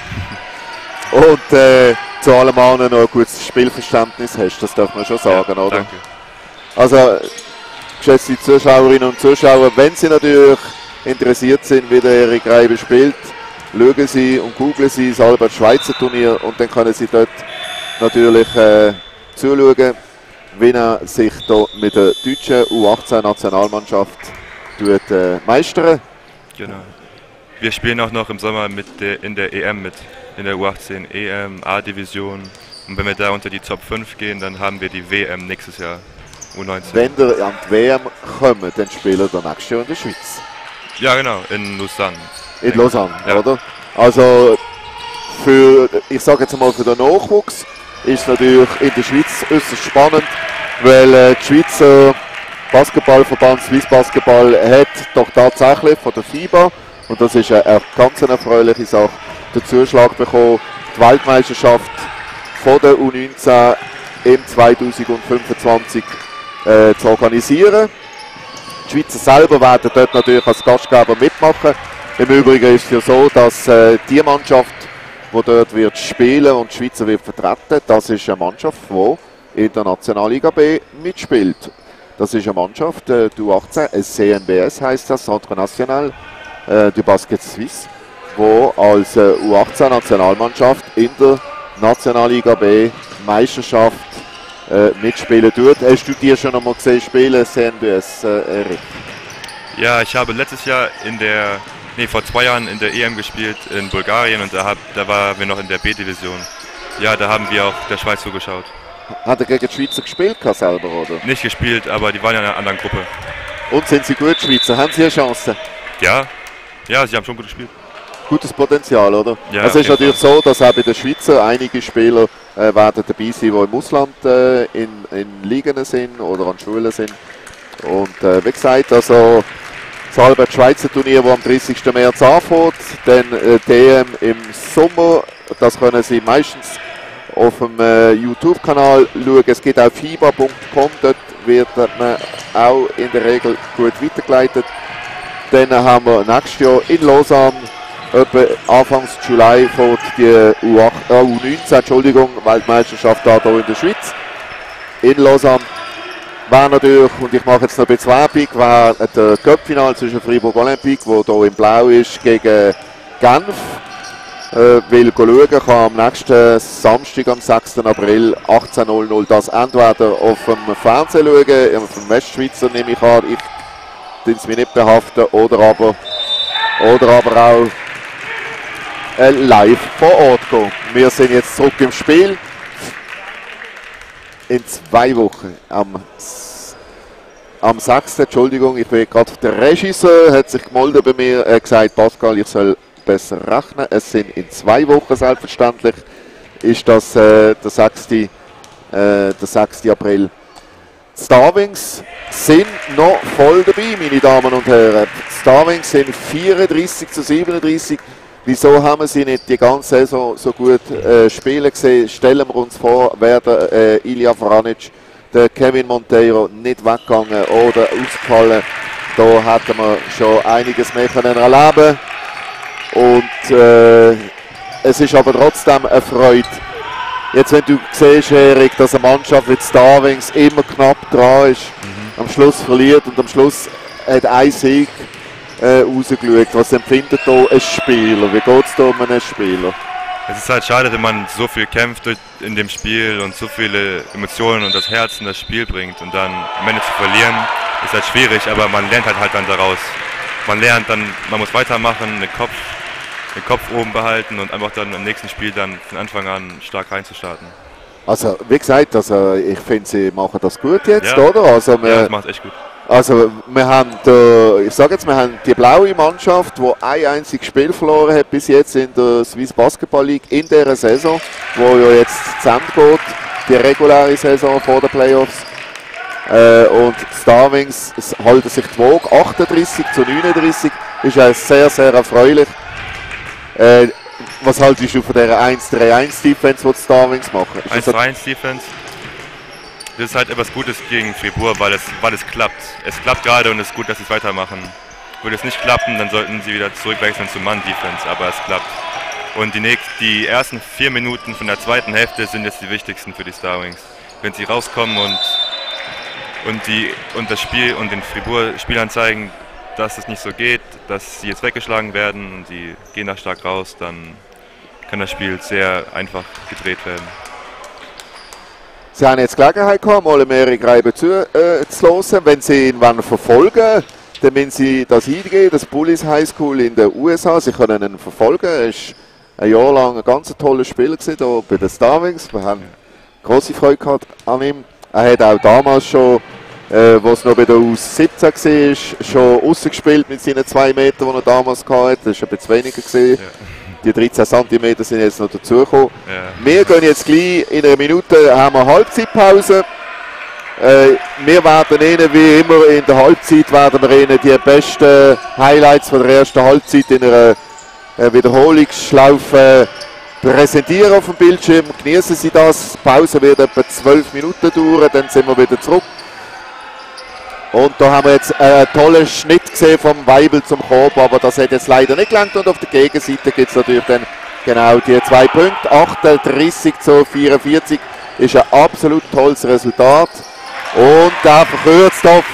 Und zu allem anderen noch ein gutes Spielverständnis hast, das darf man schon sagen, ja, oder? Danke. Also, geschätzte Zuschauerinnen und Zuschauer, wenn Sie natürlich interessiert sind, wie der Erik Reibe spielt, schauen Sie und googlen Sie das Albert-Schweitzer-Turnier und dann können Sie dort natürlich zuschauen, wie er sich da mit der deutschen U18-Nationalmannschaft meistern. Genau. Wir spielen auch noch im Sommer in der EM mit, in der U18 EM, A-Division. Und wenn wir da unter die Top 5 gehen, dann haben wir die WM nächstes Jahr, U19. Wenn wir an die WM kommen, dann spielen wir nächstes Jahr in der Schweiz. Ja genau, in Lausanne. In Lausanne, ja. Oder? Also ich sage jetzt mal für den Nachwuchs ist es natürlich in der Schweiz äußerst spannend, weil die Schweizer Basketballverband Swiss Basketball hat doch tatsächlich von der FIBA, und das ist eine ganz erfreuliche Sache, den Zuschlag bekommen, die Weltmeisterschaft von der U19 im 2025 zu organisieren. Die Schweizer selber werden dort natürlich als Gastgeber mitmachen. Im Übrigen ist es ja so, dass die Mannschaft, die dort wird spielen und die Schweizer wird vertreten, das ist eine Mannschaft, die in der Nationalliga B mitspielt. Das ist eine Mannschaft, die U18, ein CNBS heisst das, Centre National du Basket Suisse, die als U18-Nationalmannschaft in der Nationalliga B Meisterschaft mitspielen tut. Hast du dir schon einmal gesehen spielen, CNBS, Erik? Ja, ich habe letztes Jahr vor 2 Jahren in der EM gespielt in Bulgarien und da waren wir noch in der B-Division. Ja, da haben wir auch der Schweiz zugeschaut. Hat er gegen die Schweizer gespielt selber, oder? Nicht gespielt, aber die waren ja in einer anderen Gruppe. Und sind sie gut, Schweizer? Haben sie eine Chance? Ja, sie haben schon gut gespielt. Gutes Potenzial, oder? Ja, es ist natürlich so, dass auch bei den Schweizer einige Spieler werden dabei sein, die im Ausland in Ligen sind oder an Schulen sind. Und wie gesagt, also das Albert-Schweitzer-Turnier, das am 30. März anfängt, dann DM im Sommer, das können Sie meistens auf dem YouTube-Kanal schauen. Es gibt auch fiba.com, dort wird man auch in der Regel gut weitergeleitet. Dann haben wir nächstes Jahr in Lausanne etwa Anfangs Juli fährt die U19 Weltmeisterschaft hier in der Schweiz, in Lausanne. Wäre natürlich, und ich mache jetzt noch ein bisschen Werbung, wäre der Cup-Final zwischen Fribourg Olympique, wo hier in Blau ist, gegen Genf. Will schauen, kann am nächsten Samstag, am 6. April 18:00 das entweder auf dem Fernsehen schauen, auf dem Westschweizer nehme ich an, ich tue es mir nicht behaften, oder aber auch live vor Ort gehen. Wir sind jetzt zurück im Spiel. In 2 Wochen, am 6. Entschuldigung, ich bin gerade der Regisseur, hat sich gemeldet bei mir, er hat gesagt, Pascal, ich soll besser rechnen. Es sind in 2 Wochen selbstverständlich, ist das der 6. April. Die Starwings sind noch voll dabei, meine Damen und Herren. Die Starwings sind 34:37. Wieso haben wir sie nicht die ganze Saison so gut spielen gesehen? Stellen wir uns vor, wäre der Ilya Vranic, der Kevin Monteiro nicht weggegangen oder ausgefallen, da hätten wir schon einiges mehr können erleben. Und es ist aber trotzdem eine Freude. Jetzt, wenn du siehst, Erik, dass eine Mannschaft wie die Starwings immer knapp dran ist, am Schluss verliert und am Schluss hat ein Sieg rausgeschaut. Was empfindet hier ein Spieler? Wie geht es hier um einen Spieler? Es ist halt schade, wenn man so viel kämpft in dem Spiel und so viele Emotionen und das Herz in das Spiel bringt und dann am Ende zu verlieren, ist halt schwierig, aber man lernt halt dann daraus. Man lernt dann, man muss weitermachen, den Kopf oben behalten und einfach dann im nächsten Spiel dann von Anfang an stark reinzustarten. Also, wie gesagt, ich finde, sie machen das gut jetzt, ja. Oder? Also, ja, das macht echt gut. Also, wir haben, wir haben die blaue Mannschaft, die ein einziges Spiel verloren hat bis jetzt in der Swiss Basketball League in dieser Saison, wo ja jetzt zu Ende geht, die reguläre Saison vor den Playoffs. Und die Starwings halten sich die Waage, 38:39, ist ja sehr, sehr erfreulich. Was haltest du von dieser 1-3-1-Defense, die die Starwings machen? 1-3-1-Defense? Das ist halt etwas Gutes gegen Fribourg, weil es klappt. Es klappt gerade und es ist gut, dass sie es weitermachen. Würde es nicht klappen, dann sollten sie wieder zurückwechseln zu Mann-Defense, aber es klappt. Und die ersten 4 Minuten von der zweiten Hälfte sind jetzt die wichtigsten für die Starwings. Wenn sie rauskommen und das Spiel und den Fribourg-Spielern zeigen, dass es nicht so geht, dass sie jetzt weggeschlagen werden und sie gehen da stark raus, dann kann das Spiel sehr einfach gedreht werden. Sie haben jetzt Gelegenheit gehabt, mal mehrere Reiben zu hören. Wenn Sie ihn verfolgen, dann müssen Sie das eingeben, das Bullis High School in den USA. Sie können ihn verfolgen. Er war ein Jahr lang ein ganz toller Spieler hier bei den Starwings. Wir haben große Freude gehabt an ihm. Er hat auch damals schon, wo es noch bei der U17 war, schon rausgespielt mit seinen 2 Metern, die er damals hatte. Das war ein bisschen weniger gewesen. Ja. Die 13 cm sind jetzt noch dazugekommen. Ja. Wir gehen jetzt gleich, in einer Minute haben wir Halbzeitpause. Wir werden Ihnen, wie immer in der Halbzeit, werden wir Ihnen die besten Highlights von der ersten Halbzeit in einer Wiederholungsschlaufe präsentieren auf dem Bildschirm. Genießen Sie das. Die Pause wird etwa 12 Minuten dauern, dann sind wir wieder zurück. Und da haben wir jetzt einen tollen Schnitt gesehen vom Weibel zum Korb, aber das hat jetzt leider nicht gelangt. Und auf der Gegenseite gibt es natürlich dann genau die 2 Punkte. 38:44 ist ein absolut tolles Resultat. Und der verkürzt auf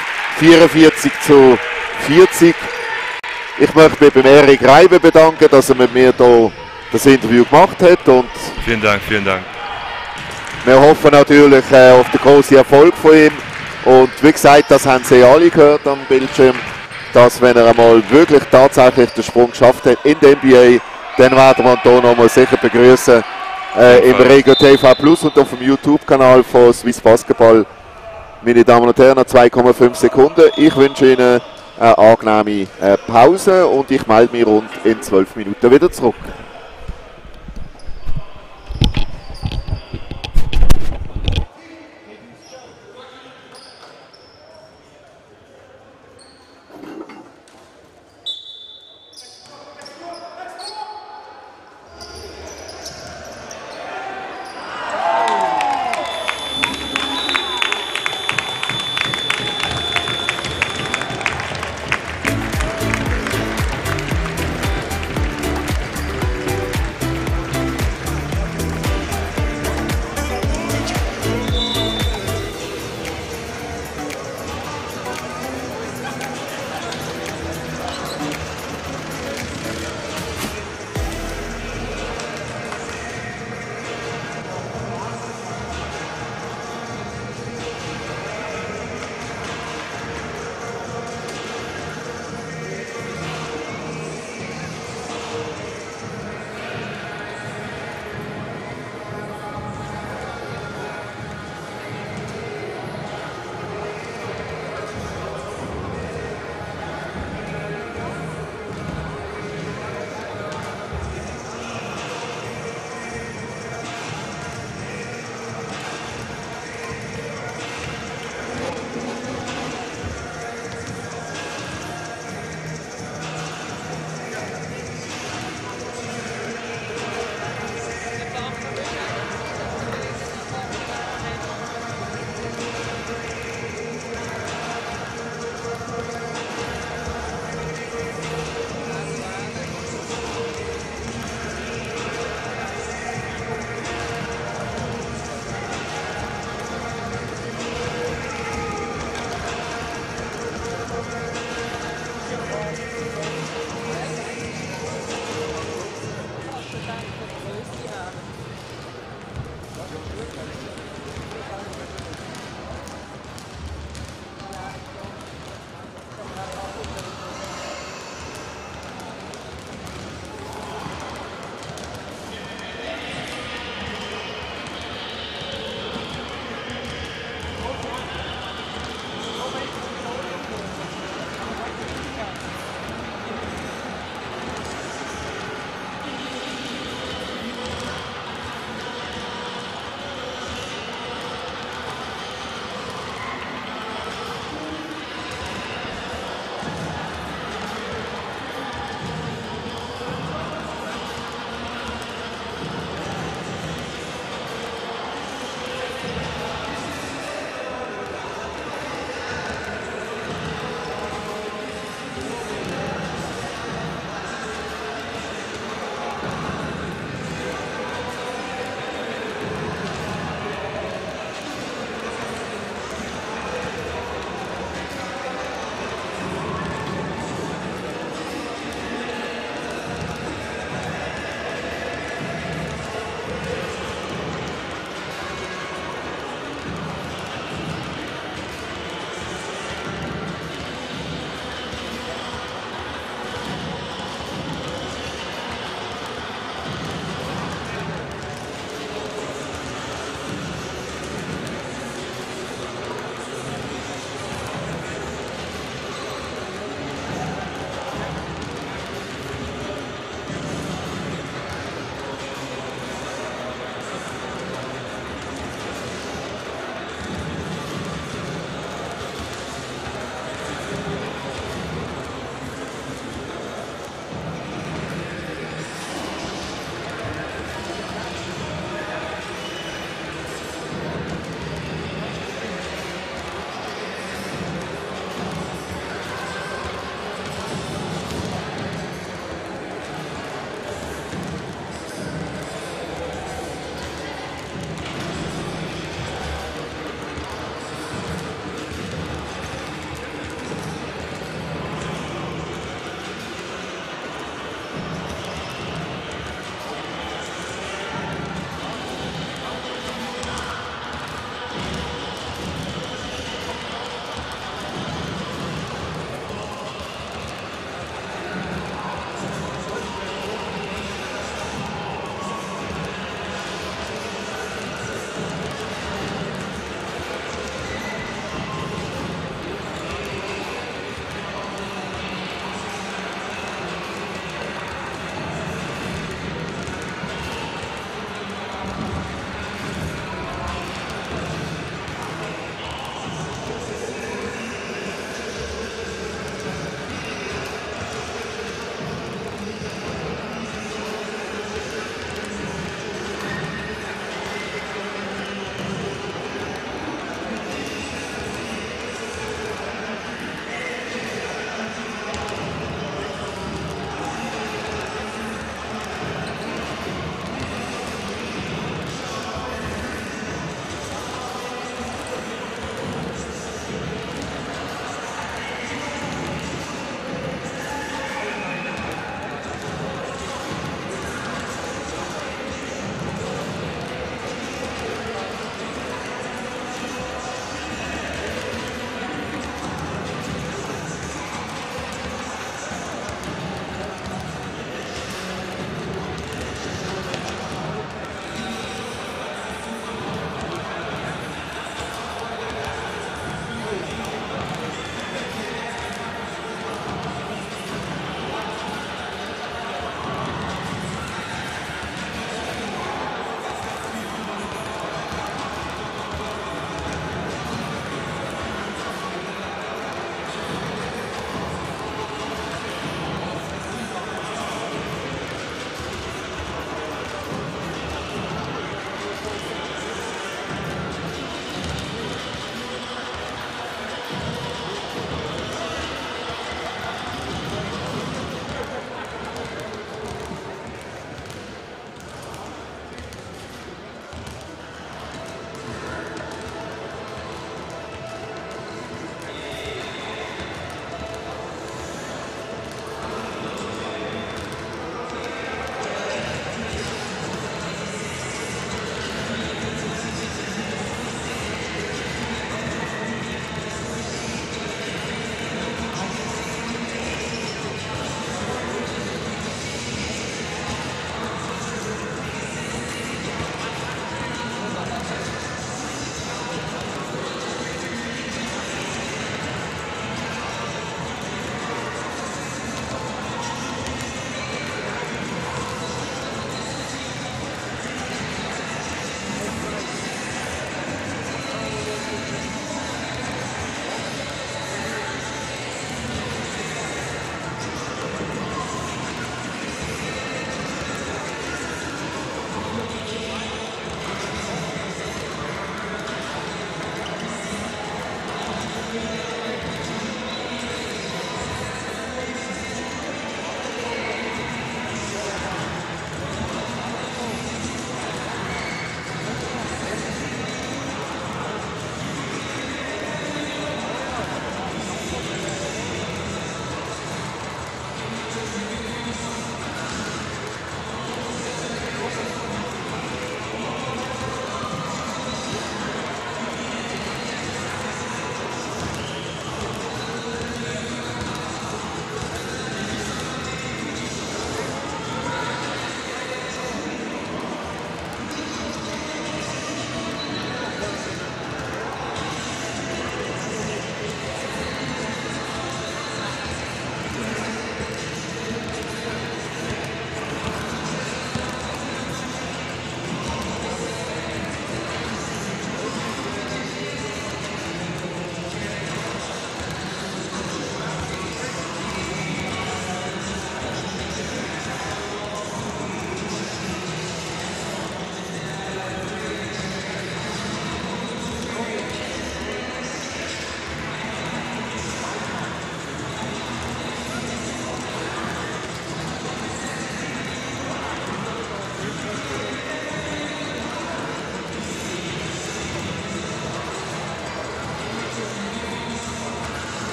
44:40. Ich möchte mich beim Erik Reibe bedanken, dass er mit mir hier das Interview gemacht hat. Und vielen Dank, vielen Dank. Wir hoffen natürlich auf den großen Erfolg von ihm. Und wie gesagt, das haben Sie alle gehört am Bildschirm, dass wenn er einmal wirklich tatsächlich den Sprung geschafft hat in der NBA, dann werden wir ihn hier nochmal sicher begrüßen im Regio TV Plus und auf dem YouTube-Kanal von Swiss Basketball. Meine Damen und Herren, 2,5 Sekunden. Ich wünsche Ihnen eine angenehme Pause und ich melde mich rund in 12 Minuten wieder zurück.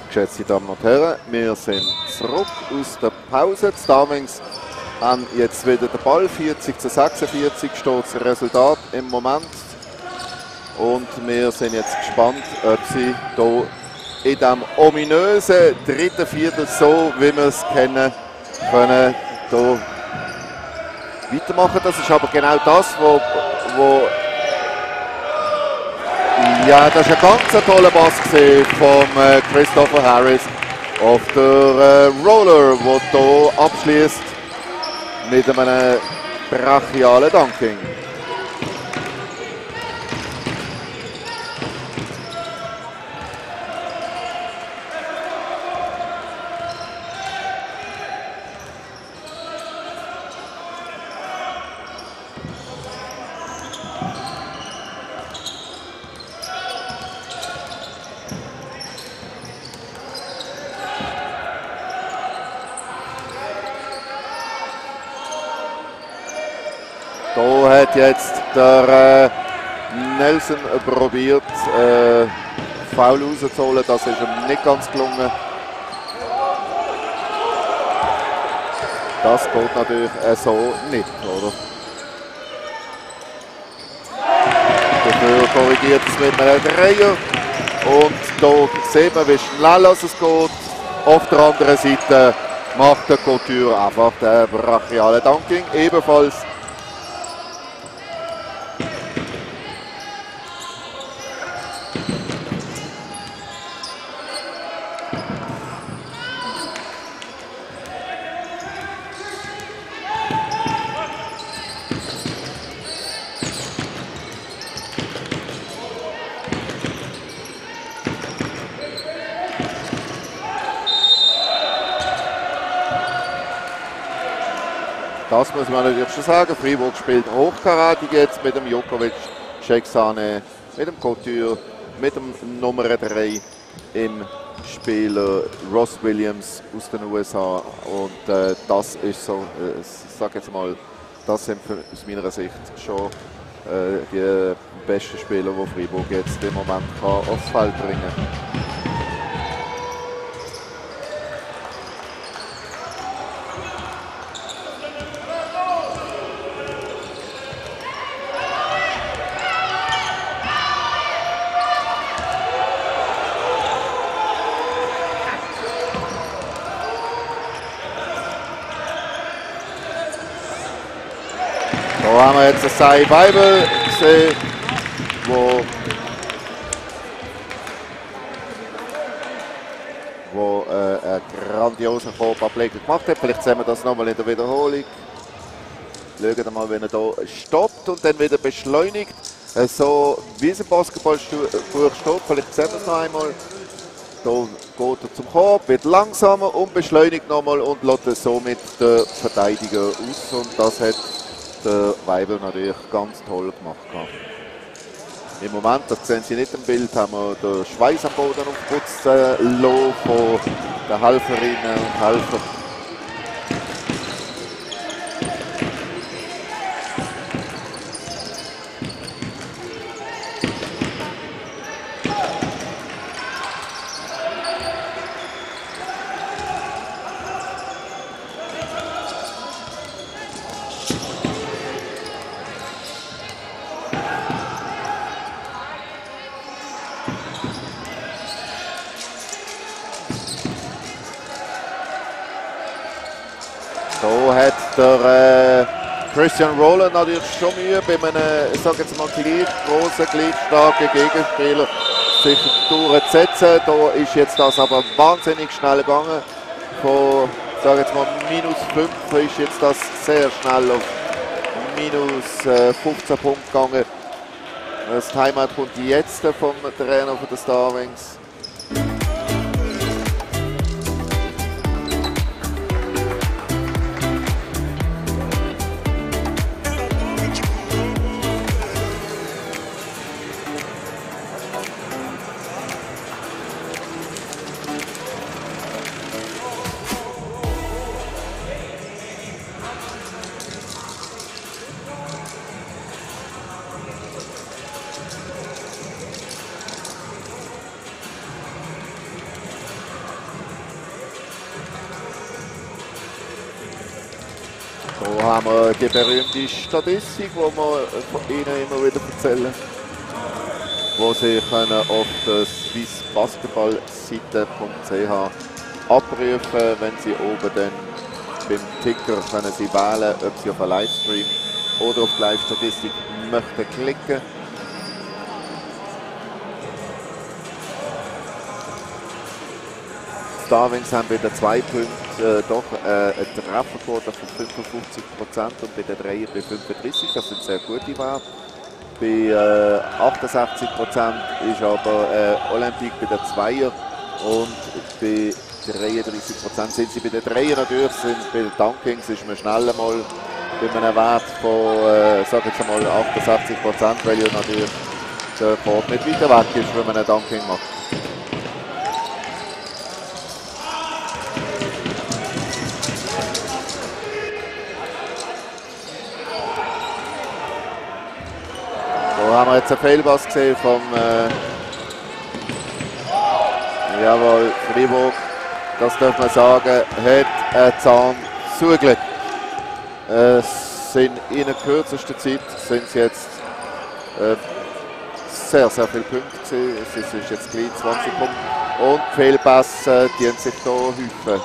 Geschätzte Damen und Herren, wir sind zurück aus der Pause. Die Starwings haben jetzt wieder den Ball. 40:46 steht das Resultat im Moment. Und wir sind jetzt gespannt, ob sie hier in diesem ominösen dritten Viertel, so wie wir es kennen, können hier weitermachen. Das ist aber genau das, wo ja, das ist ein ganz toller Pass von Christopher Harris auf der Roller, der hier abschließt mit einem brachialen Dunking. Da hat jetzt der Nelson probiert, Foul rauszuholen. Das ist ihm nicht ganz gelungen. Das geht natürlich so nicht, oder? Dafür korrigiert es mit einem Dreier. Und hier sieht man, wie schnell es geht. Auf der anderen Seite macht der Couture einfach den brachialen Dunking. Ebenfalls das muss man natürlich schon sagen. Freiburg spielt hochkarätig jetzt mit dem Djokovic, Ceksané, mit dem Couture, mit dem Nummer 3 im Spiel Ross Williams aus den USA. Und das ist so, ich sage jetzt mal, das sind aus meiner Sicht schon die besten Spieler, die Freiburg jetzt im Moment aufs Feld bringen kann. Da haben wir jetzt einen Cy Weibel gesehen, wo einen grandiosen Korbableger gemacht hat. Vielleicht sehen wir das nochmal in der Wiederholung. Schauen wir mal, wenn er hier stoppt und dann wieder beschleunigt. So wie es im Basketballbuch steht. Vielleicht sehen wir es noch einmal. Hier geht er zum Korb, wird langsamer und beschleunigt nochmal und lässt somit den Verteidiger aus. Und das hat der Weibel natürlich ganz toll gemacht. Im Moment, das sehen Sie nicht im Bild, haben wir den Schweiß am Boden aufgeputzt von den Helferinnen und Helfern. Da hat der Christian Rowland natürlich schon Mühe, bei einem, ich sage jetzt mal, gleich grossen, gleich starken Gegenspieler sich durchzusetzen. Da ist jetzt das aber wahnsinnig schnell gegangen. Von, ich sage jetzt mal, -5 ist jetzt das sehr schnell auf -15 Punkte gegangen. Das Timeout kommt jetzt vom Trainer von den Starwings. haben wir die berühmte Statistik, die wir Ihnen immer wieder erzählen, wo Sie können auf der swissbasketballseite.ch abrufen. Wenn Sie oben dann beim Ticker können Sie wählen, ob Sie auf einen Livestream oder auf die Live-Statistik möchten klicken. Starwings haben bei den 2 Punkten doch eine Trefferquote von 55% und bei den 3 bei 35%. Das sind sehr gute Werte. Bei 68% ist aber Olympique bei den Zweier und bei 33% sind sie bei den Dreier. Natürlich sind bei den Dunkings ist man schnell mal bei einem Wert von sag jetzt mal 68%, weil ja natürlich der Board nicht weiter weg ist, wenn man einen Dunking macht. Da haben wir jetzt einen Fehlpass gesehen vom jawohl, Fribourg. Das darf man sagen, hat einen Zahn zugelegt. Sind in der kürzesten Zeit sind es jetzt sehr viele Punkte gewesen. Es ist jetzt gleich 20 Punkte. Und Fehlpässe, die sich hier häufen.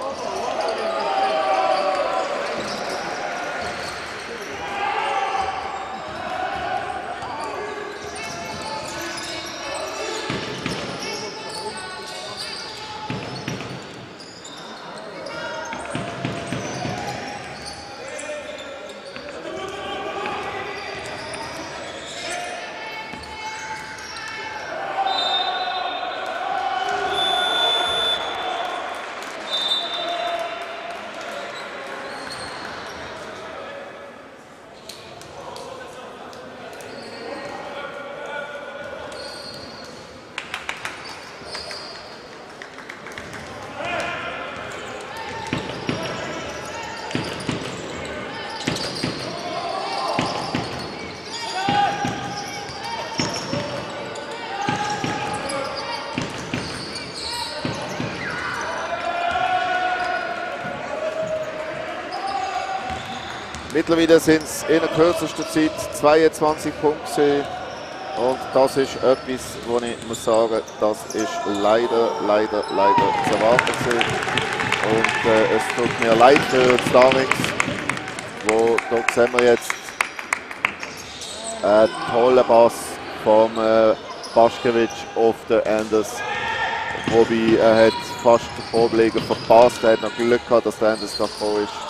Mittlerweile sind es in der kürzesten Zeit 22 Punkte und das ist etwas, wo ich muss sagen, das ist leider zu erwarten gewesen. Und es tut mir leid für die Starwings, wo da sehen wir jetzt einen tollen Pass vom Paschkewitsch auf den Anders, wobei er hat fast den Vorleger verpasst, er hat noch Glück gehabt, dass der Anders davor ist.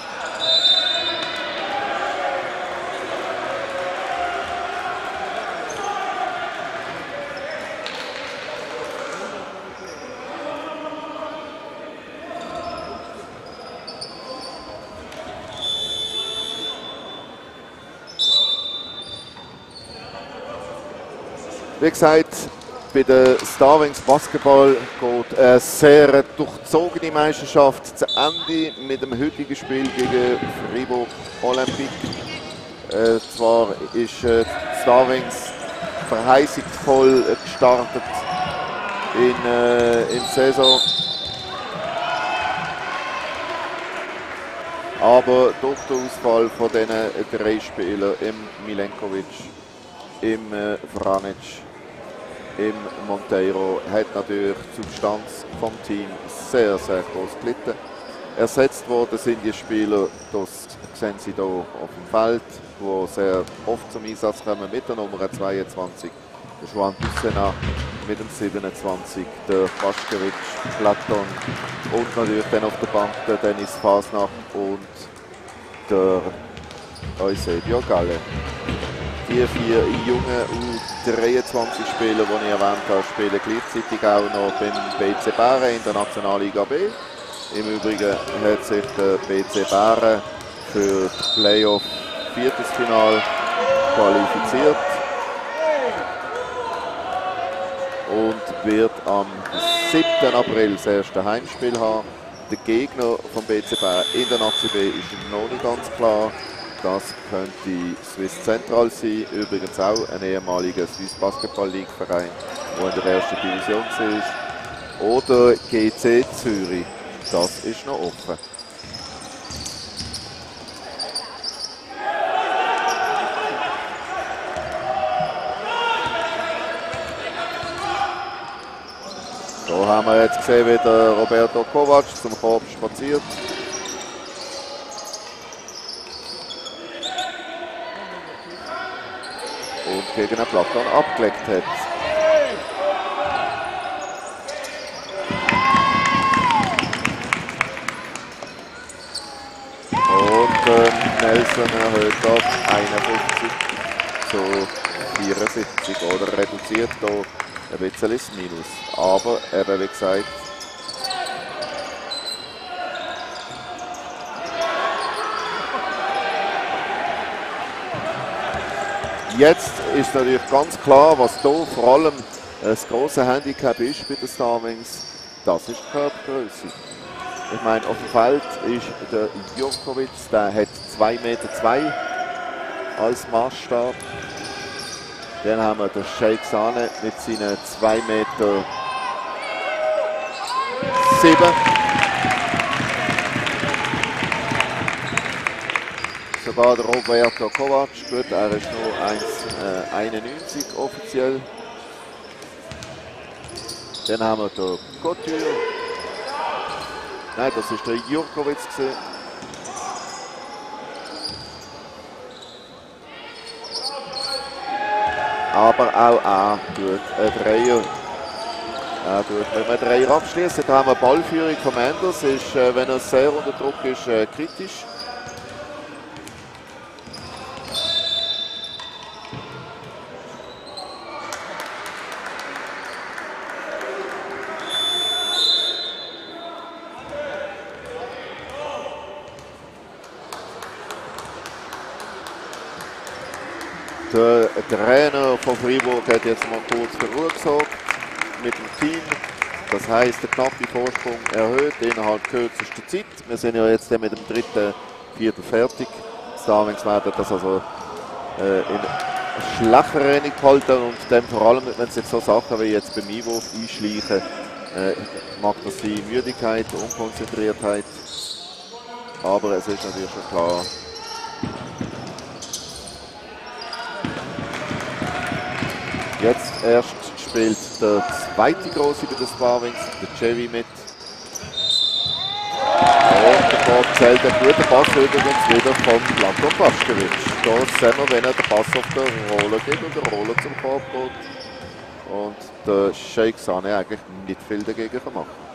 Wie gesagt, bei der Starwings Basketball geht eine sehr durchzogene Meisterschaft zu Ende mit dem heutigen Spiel gegen Fribourg Olympique. Zwar ist Starwings verheißungsvoll gestartet in die Saison, aber durch den Ausfall von diesen 3 Spielern, im Milenkovic, im Vranic, im Monteiro, hat natürlich die Substanz vom Team sehr groß gelitten. Ersetzt worden sind die Spieler, das sehen Sie hier auf dem Feld, die sehr oft zum Einsatz kommen, mit der Nummer 22, der Juan Bussena, mit dem 27, der Paschkewitsch, Platon und natürlich dann auf der Bank der Dennis Fasnacht und der Eusebio Galle. Die 4 jungen U23-Spieler, die ich erwähnt habe, spielen gleichzeitig auch noch beim BC Bären in der Nationalliga B. Im Übrigen hat sich der BC Bären für das Playoff-Viertelfinale qualifiziert und wird am 7. April das erste Heimspiel haben. Der Gegner vom BC Bären in der Nazi B ist noch nicht ganz klar. Das könnte Swiss Central sein, übrigens auch ein ehemaliger Swiss Basketball League Verein, der in der ersten Division ist. Oder GC Zürich, das ist noch offen. So haben wir jetzt gesehen, wie der Roberto Kovac zum Korb spaziert. Und gegen den Platon abgelegt hat. Und Nelson erhöht auf 51 zu 74 oder reduziert hier ein bisschen das Minus. Aber eben wie gesagt, jetzt ist natürlich ganz klar, was hier vor allem das grosse Handicap ist bei den Starwings, das ist die Körpergröße. Ich meine, auf dem Feld ist der Jurkovic, der hat 2,2 Meter als Maßstab. Dann haben wir den Sheikh Sane mit seinen 2,7 Meter. Sogar der Roberto Kovac, gut, er ist nur 1,91 offiziell. Dann haben wir den Couture. Nein, das ist der Jurkovic gewesen. Aber auch er tut einen Dreier. Wenn wir einen Dreier abschließen, dann haben wir Ballführung von Manders. Ist, wenn er sehr unter Druck ist, kritisch. Der Trainer von Freiburg hat jetzt mal kurz für Ruhe gesorgt mit dem Team. Das heisst, der knappe Vorsprung erhöht innerhalb kürzester Zeit. Wir sind ja jetzt mit dem dritten Viertel fertig. Die Starwings werden das also in schlechter Rennen gehalten und dann vor allem, wenn es jetzt so Sachen wie jetzt beim Einwurf einschleichen, macht das die Müdigkeit, Unkonzentriertheit. Aber es ist natürlich schon klar, jetzt erst spielt der zweite Grosse bei den Starwings, der Chevy mit. Und der Korb zählt einen guten Pass übrigens wieder vom Platon Paschkewitsch. Da sehen wir, wenn er den Pass auf der Rolle geht und der Rolle zum Korb geht. Und der Sheikh Sane eigentlich nicht viel dagegen machen.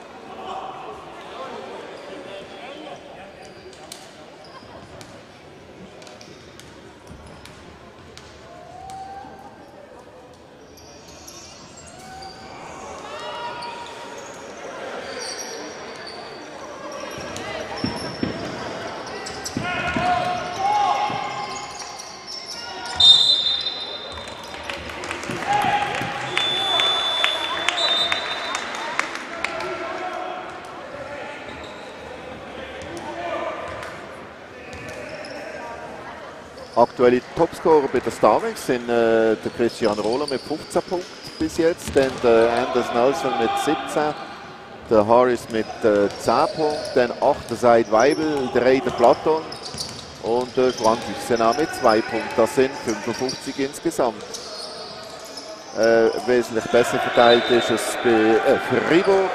Aktuelle Topscorer bei den Starwings sind der Christian Rohler mit 15 Punkten bis jetzt, dann der Anders Nelson mit 17, der Harris mit 10 Punkten, dann 8 der Said Weibel, der Ray der Platon und der Frank Hüssener mit 2 Punkten. Das sind 55 insgesamt. Wesentlich besser verteilt ist es bei Freiburg.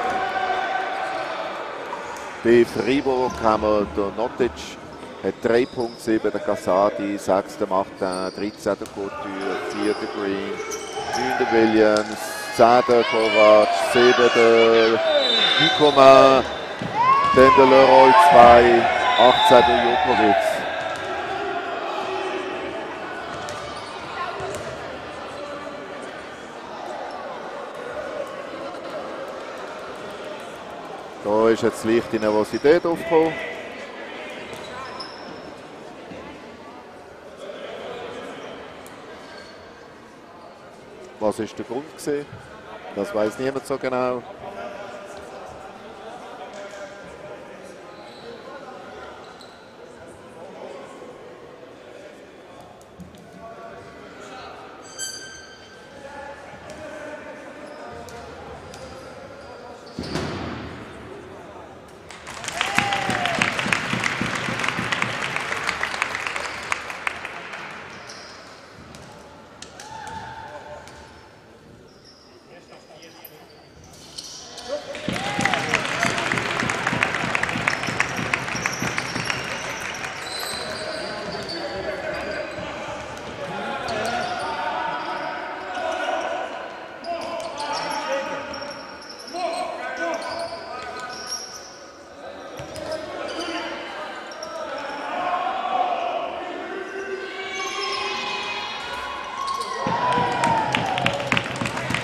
Bei Freiburg haben wir den Notic, hat 3,7, der Casati, 6 der Martin, 13 der Couture, 4 der Green, 9 der Williams, 10 der Kovac, 7 der Ducomin, dann der Leroy 2, 18 der Jurkovic. Da ist jetzt leichte Nervosität aufgekommen. Was ist der Grund gewesen? Das weiß niemand so genau.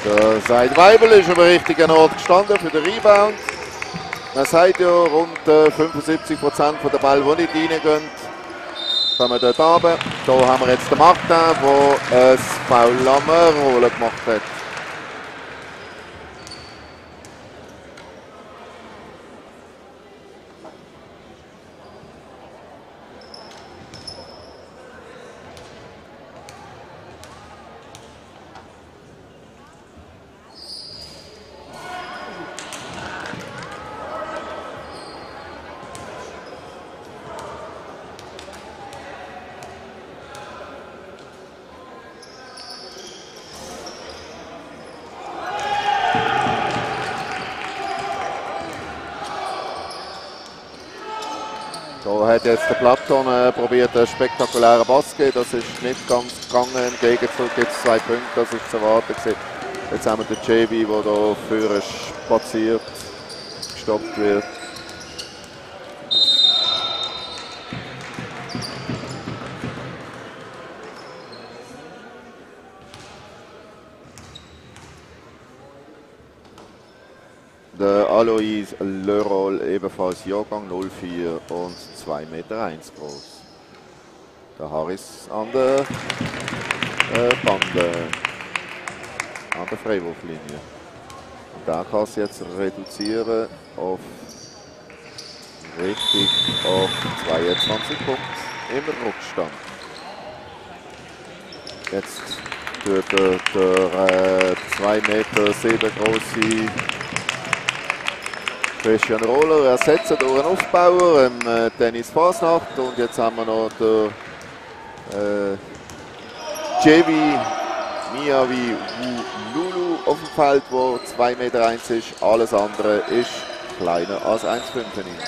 Der Said Weibel ist am richtigen Ort gestanden für den Rebound. Man sagt ja, rund 75% der Ball, die nicht reingehen, kommen dort runter. Hier haben wir jetzt den Martin, der ein Foul am Rollen gemacht hat. Da hat jetzt der Platon probiert, einen spektakulären Pass zu geben. Das ist nicht ganz gegangen. Im Gegenzug gibt es 2 Punkte, das ist zu erwarten gewesen. Jetzt haben wir den JB, der da vorne spaziert, gestoppt wird. Der Alois Leroll, ebenfalls Jahrgang 04 und 2,1 Meter groß. Der Harris an der Bande, an der Freiwurflinie. Und der kann es jetzt reduzieren auf richtig auf 22 Punkte im Rückstand. Jetzt tut der 2,7 Meter große Christian Roller ersetzt durch einen Aufbauer, Dennis Fasnacht, und jetzt haben wir noch den Jevi Miyavi Lulu auf dem Feld, der 2,1 Meter ist. Alles andere ist kleiner als 1,95 Meter.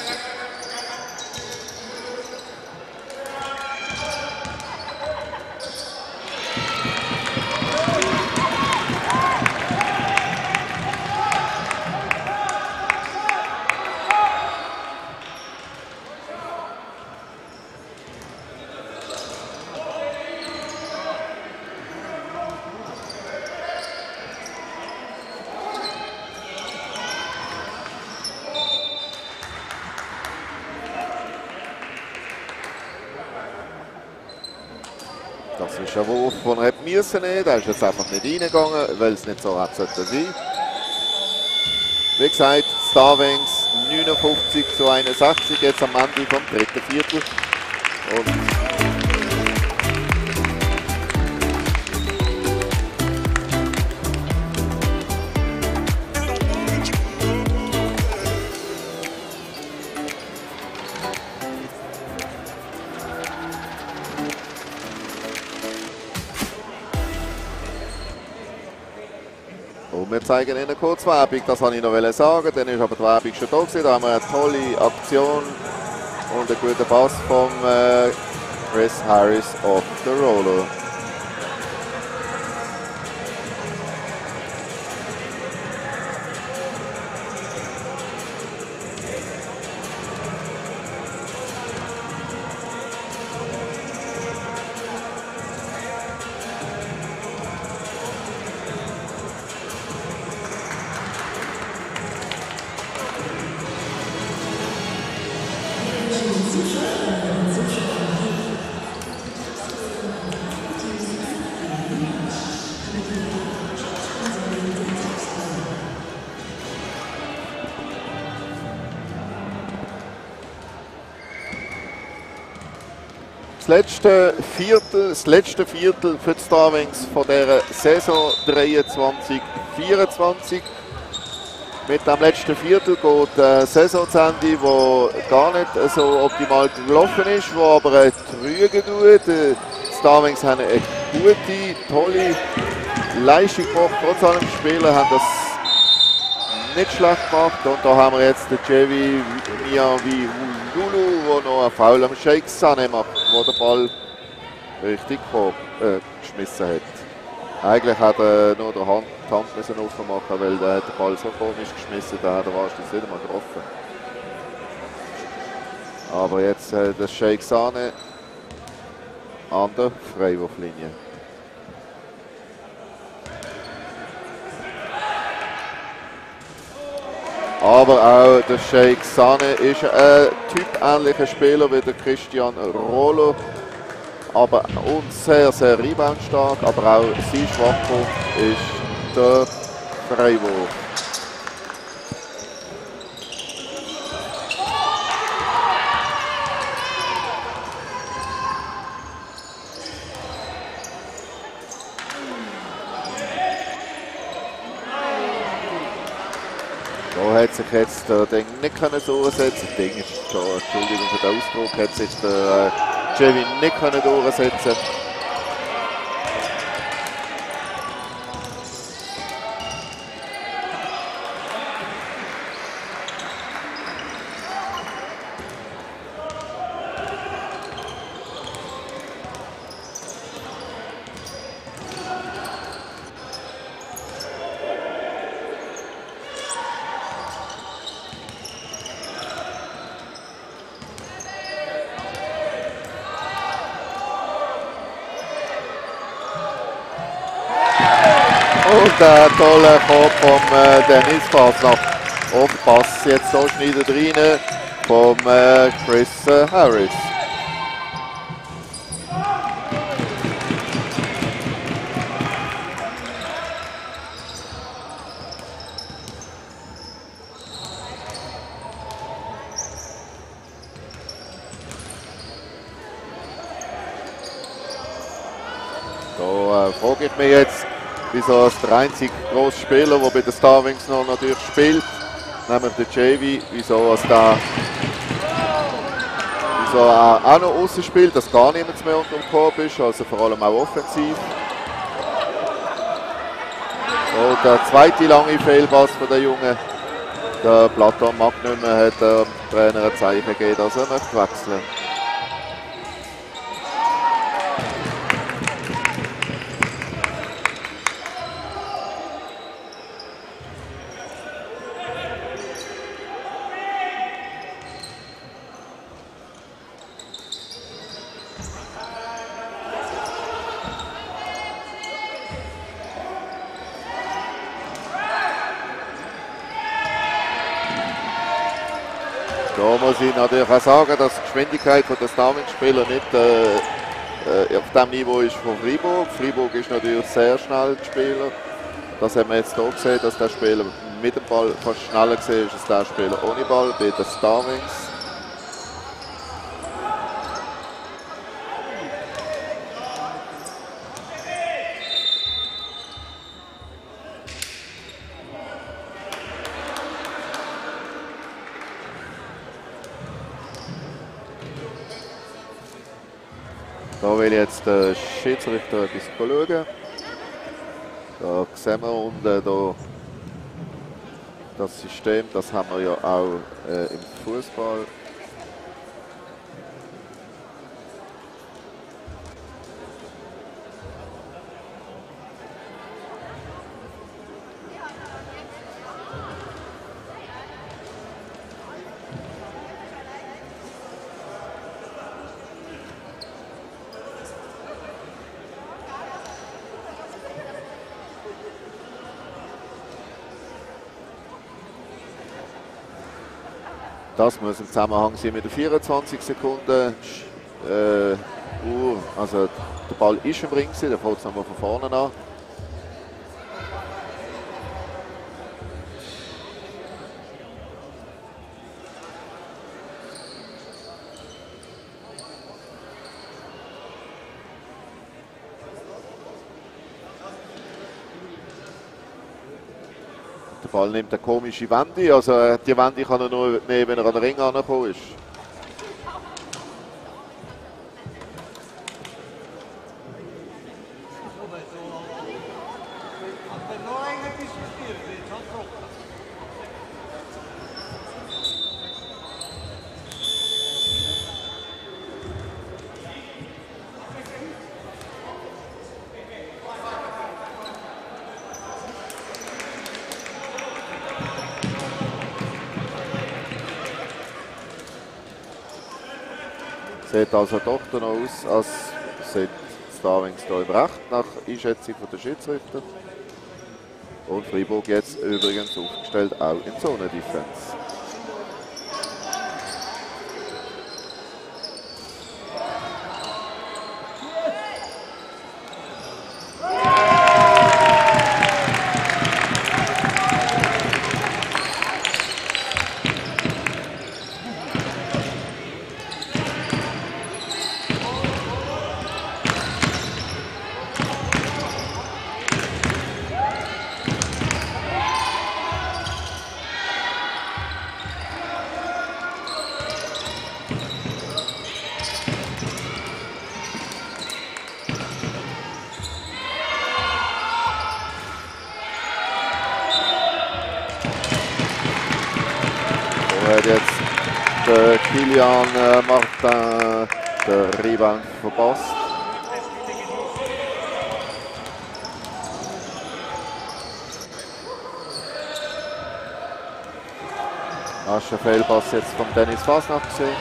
Das ist ein Wurf, den er hätte müssen nehmen. Der ist jetzt einfach nicht reingegangen, weil es nicht so hat sollte sein. Wie gesagt, Star-Wings 59:61 jetzt am Ende vom 3. Viertel. Und wir zeigen Ihnen kurz Werbung, das wollte ich noch sagen, dann ist aber die Werbung schon da gewesen. Da haben wir eine tolle Aktion und einen guten Pass von Chris Harris auf den Roller. Das letzte Viertel für die Star-Wings von dieser Saison 23/24. Mit dem letzten Viertel geht die Saison zu Ende, die gar nicht so optimal gelaufen ist, wo aber trügen tut. Die Star-Wings haben eine gute, tolle Leistung gemacht. Trotz allem, die Spieler haben das nicht schlecht gemacht. Und da haben wir jetzt den Jevi Miyavi Lulu, der noch einen Foul am Sheikh Sané macht, wo der Ball richtig geschmissen hat. Eigentlich hat er nur die Hand müssen aufmachen, weil der hat den Ball so komisch geschmissen, da hat er wahrscheinlich nicht einmal getroffen. Aber jetzt der Sheikh Sané an der Freiwurflinie. Aber auch der Sheikh Sane ist ein typähnlicher Spieler wie der Christian Rollo. Aber und sehr, sehr reboundstark. Aber auch sein Schwachpunkt ist der Freiwurf. Da hat sich jetzt der Ding nicht durchsetzen können. Ding ist schon, Entschuldigung für den Ausdruck, hat sich der Jevin nicht durchsetzen können. Und ein toller Kopf vom Dennis Fasnacht. Und Pass jetzt so schneidet rein vom Chris Harris. Da frage ich mich jetzt, wieso ist der einzige grosse Spieler, der bei den Star Wings noch natürlich spielt, nämlich der JV, wieso er auch noch außen spielt, dass gar niemand mehr unter dem Korb ist, also vor allem auch offensiv. Und der zweite lange Fehlpass von der Jungen, der Platon Magnum, hat dem Trainer ein Zeichen gegeben, dass er möchte wechseln. Da muss ich natürlich auch sagen, dass die Geschwindigkeit der Star-Wings-Spieler nicht auf dem Niveau ist von Freiburg. Freiburg ist natürlich sehr schnell, die Spieler. Das haben wir jetzt hier gesehen, dass der Spieler mit dem Ball fast schneller gesehen ist als der Spieler ohne Ball bei den Star-Wings. Da will jetzt der Schiedsrichter etwas schauen. Da sehen wir unten da das System, das haben wir ja auch im Fußball. Das muss im Zusammenhang sein mit der 24 Sekunden Uhr. Also der Ball ist im Ring, der fängt es nochmal von vorne an. Der Ball nimmt eine komische Wende, also die Wende kann er nur nehmen, wenn er an den Ring angekommen ist. Sieht also doch noch aus, als sind Star Wings hier im Recht, nach Einschätzung der Schiedsrichter. Und Freiburg jetzt übrigens aufgestellt auch in Zone-Defense. Jetzt der Kilian Martin der Rebound verpasst. Das ist ein Fehlpass jetzt von Dennis Fasnacht gesehen.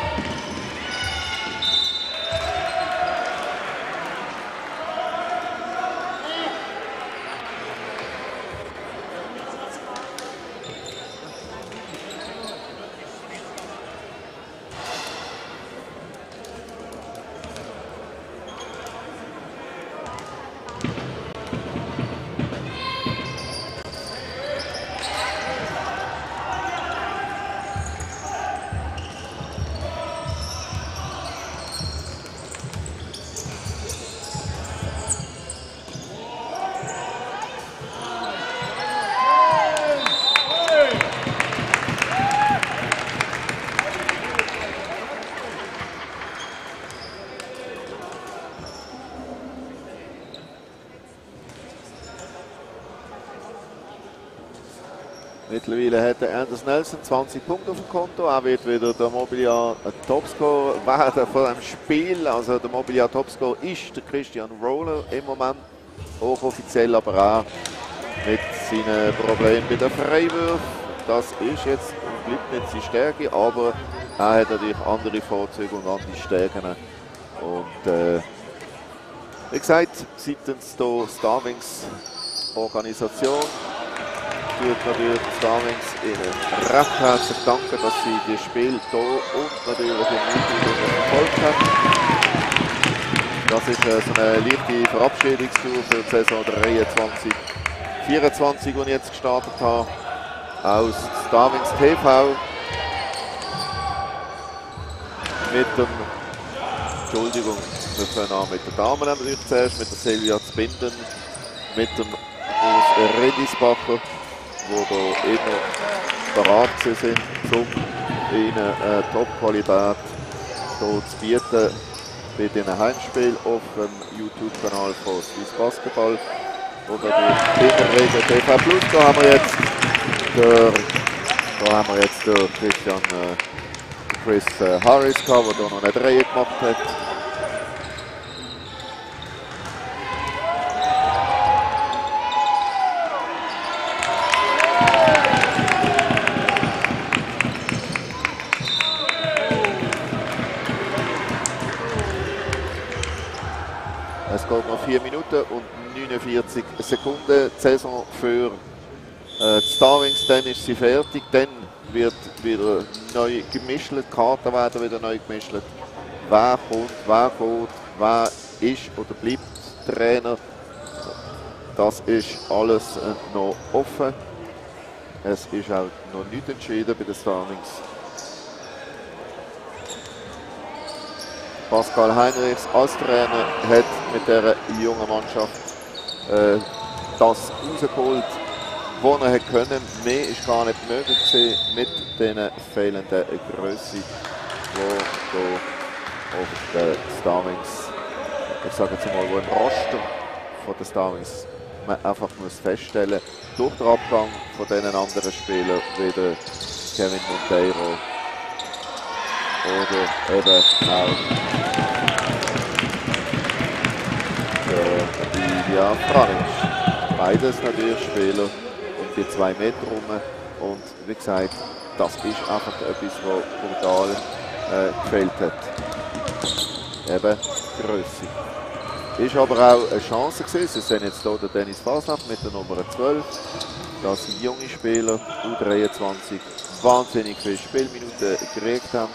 Mittlerweile hat der Anders Nelson 20 Punkte auf dem Konto. Er wird wieder der Mobiliar Topscorer werden von dem Spiel. Also der Mobiliar Topscorer ist der Christian Roller im Moment. Hochoffiziell, aber auch mit seinen Problemen bei den Freiwürfen. Das ist jetzt und bleibt nicht seine Stärke, aber er hat natürlich andere Vorzüge und andere Stärken. Und wie gesagt, seitens der Starwings Organisation tut natürlich Starwings Ihnen recht herzlich danken, dass Sie das Spiel hier und natürlich im YouTube verfolgt haben. Das ist so eine leichte Verabschiedungstour für die Saison 23/24, die ich jetzt gestartet habe, aus Starwings TV mit dem, Entschuldigung, wir fangen an mit den Damen natürlich zuerst, mit der Silvia Zbinden, mit dem Urs Redisbacher, die hier immer bereit sind, um ihnen Top-Qualität zu bieten bei diesen Heimspielen auf dem YouTube-Kanal von Swiss Basketball oder durch Kinderregel TV Plus. Da haben wir jetzt den Chris Harris gehabt, der hier noch eine Reihe gemacht hat. Es geht noch 4 Minuten und 49 Sekunden. Die Saison für die Starwings, dann ist sie fertig. Dann wird wieder neu gemischt, die Karten werden wieder neu gemischt. Wer kommt, wer geht, wer ist oder bleibt Trainer. Das ist alles noch offen. Es ist auch noch nicht entschieden bei den Starwings. Pascal Heinrichs als Trainer hat mit dieser jungen Mannschaft das rausgeholt, was er können. Mehr ist gar nicht möglich gewesen mit den fehlenden Größe, die hier auf den Starwings, ich sage jetzt mal, wo im Roster von den Starwings man einfach muss feststellen, durch den Abgang von diesen anderen Spielern wie der Kevin Monteiro oder eben auch Livia Franic. Beides natürlich Spieler um die 2 Meter rum. Und wie gesagt, das ist einfach etwas, was brutal gefehlt hat. Eben Größe. Ist aber auch eine Chance gewesen. Sie sehen jetzt hier den Dennis Fasnacht mit der Nummer 12. Dass junge Spieler, U23, wahnsinnig viele Spielminuten gekriegt haben.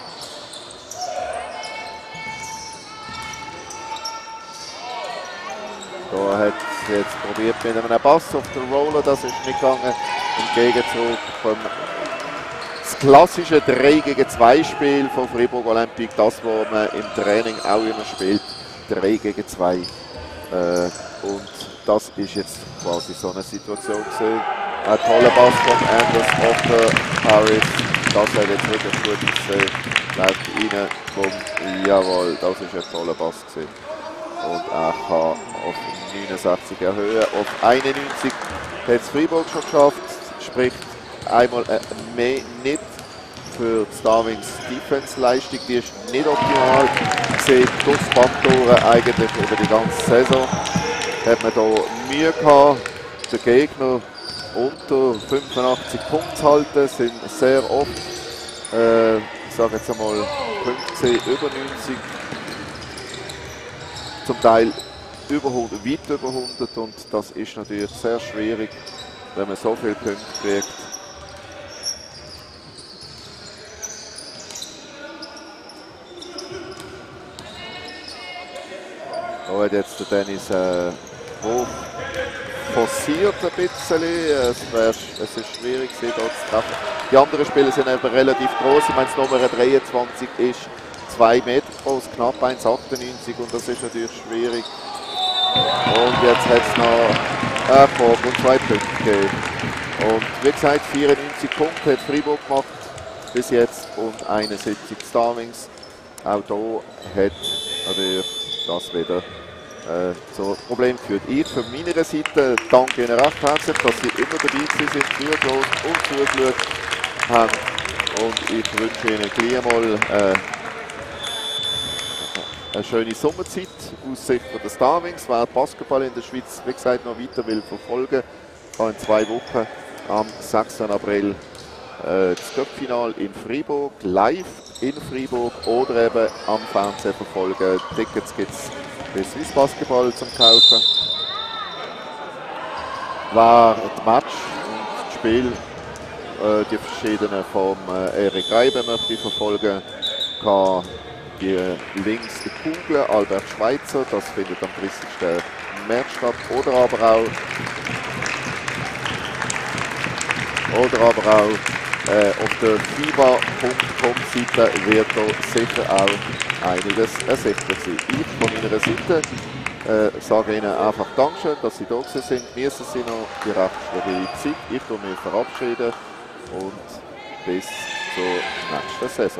Da hat es jetzt probiert mit einem Pass auf den Roller, das ist nicht gegangen. Im Gegenzug vom das klassische 3-gegen-2 Spiel von Fribourg Olympique, das, was man im Training auch immer spielt, 3-gegen-2. Und das ist jetzt quasi so eine Situation gewesen. Ein toller Pass von Anders auf der Harris, das hat jetzt wirklich gut gesehen. Läuft rein, bumm, jawohl, das ist ein toller Pass gewesen. Und er kann auf 69 erhöhen. Auf 91 hat es Fribourg schon geschafft, sprich einmal mehr nicht für die Starwings Defense-Leistung, die ist nicht optimal. Sieht durchs Bandtore eigentlich über die ganze Saison. Hat man hier Mühe gehabt, den Gegner unter 85 Punkte zu halten, sind sehr oft, ich sage jetzt einmal 15 über 90. Zum Teil über 100, weit über 100 und das ist natürlich sehr schwierig, wenn man so viele Punkte kriegt. Da hat jetzt der Dennis hoch forciert ein bisschen. Es ist schwierig, hier zu treffen. Die anderen Spieler sind aber relativ groß. Ich meine, das Nummer 23 ist 2 Meter groß, knapp 1,98 und das ist natürlich schwierig. Und jetzt hat es noch einen Punkt und 2 Punkte gegeben. Und wie gesagt, 94 Punkte hat Fribourg gemacht bis jetzt und 71 Starwings. Auch hier hat natürlich das wieder zu Problemen geführt. Ich von meiner Seite danke Ihnen recht herzlich, dass Sie immer dabei sind, zugehört und zugeschaut haben. Und ich wünsche Ihnen gleich mal eine schöne Sommerzeit aus Sicht der Starwings. Wer Basketball in der Schweiz, wie gesagt, noch weiter will verfolgen, kann in 2 Wochen am 6. April das Cup-Final in Fribourg, live in Fribourg oder eben am Fernsehen verfolgen. Tickets gibt es bei Swiss Basketball zum Kaufen. Wer das Match und das Spiel, die verschiedenen vom Erik Reiben möchte verfolgen, kann die Links googlen, Albert Schweitzer, das findet am 30. März statt, oder aber auch auf der FIBA.com-Seite wird da sicher auch einiges ersichtlich sein. Ich von meiner Seite sage Ihnen einfach Dankeschön, dass Sie da sind. Genießen Sie noch die restliche Zeit. Ich tue mich verabschieden und bis zur nächsten Saison.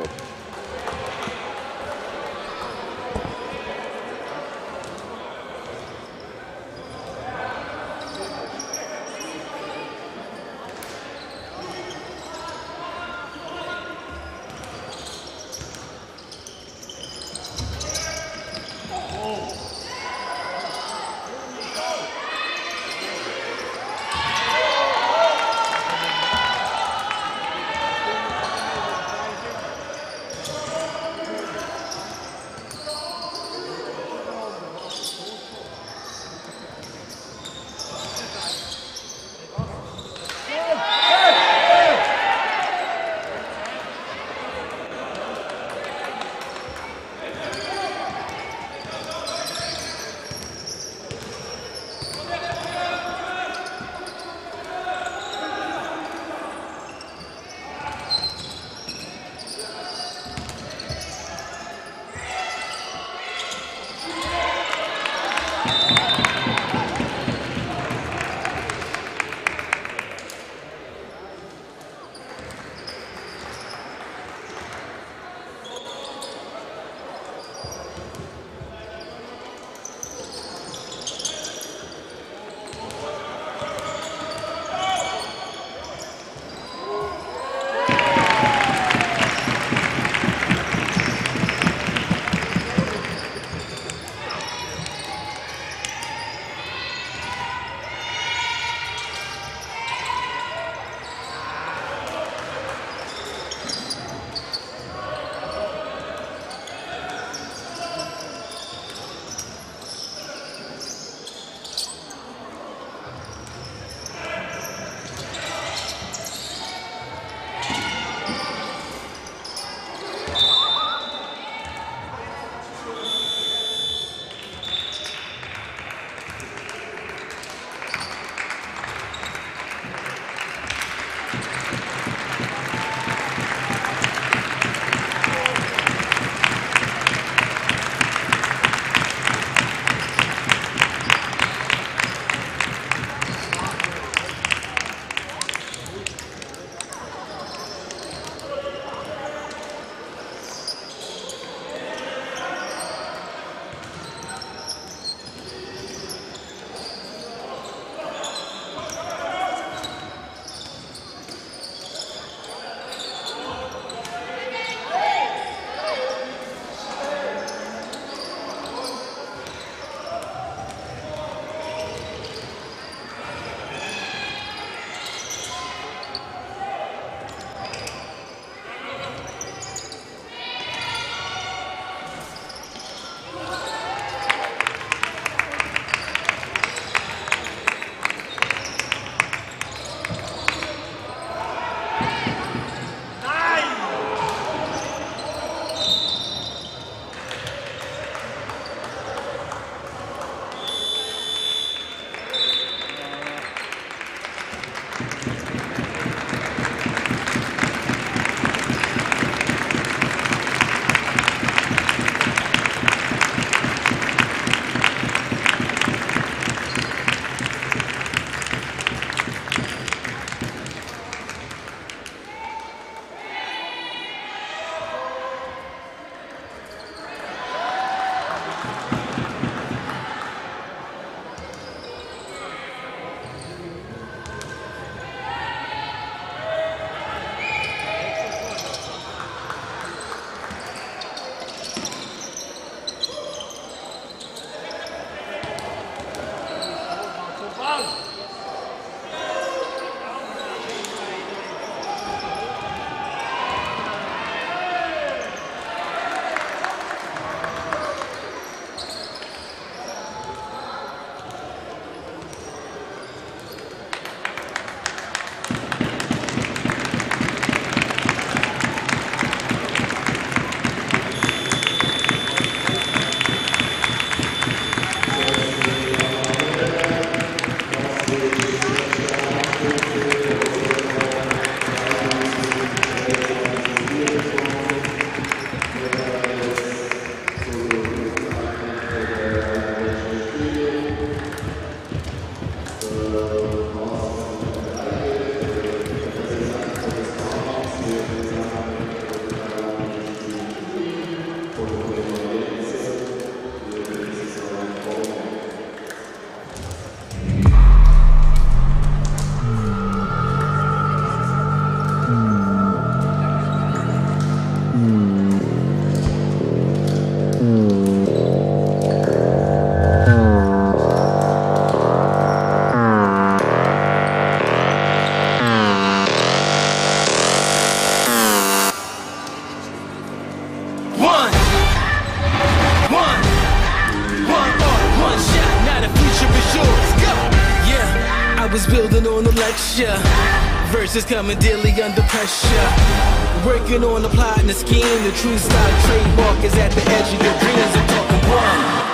I was building on the lecture, verses coming daily under pressure. Working on the plot and the scheme, the true style trademark is at the edge of your dreams. I'm talking one.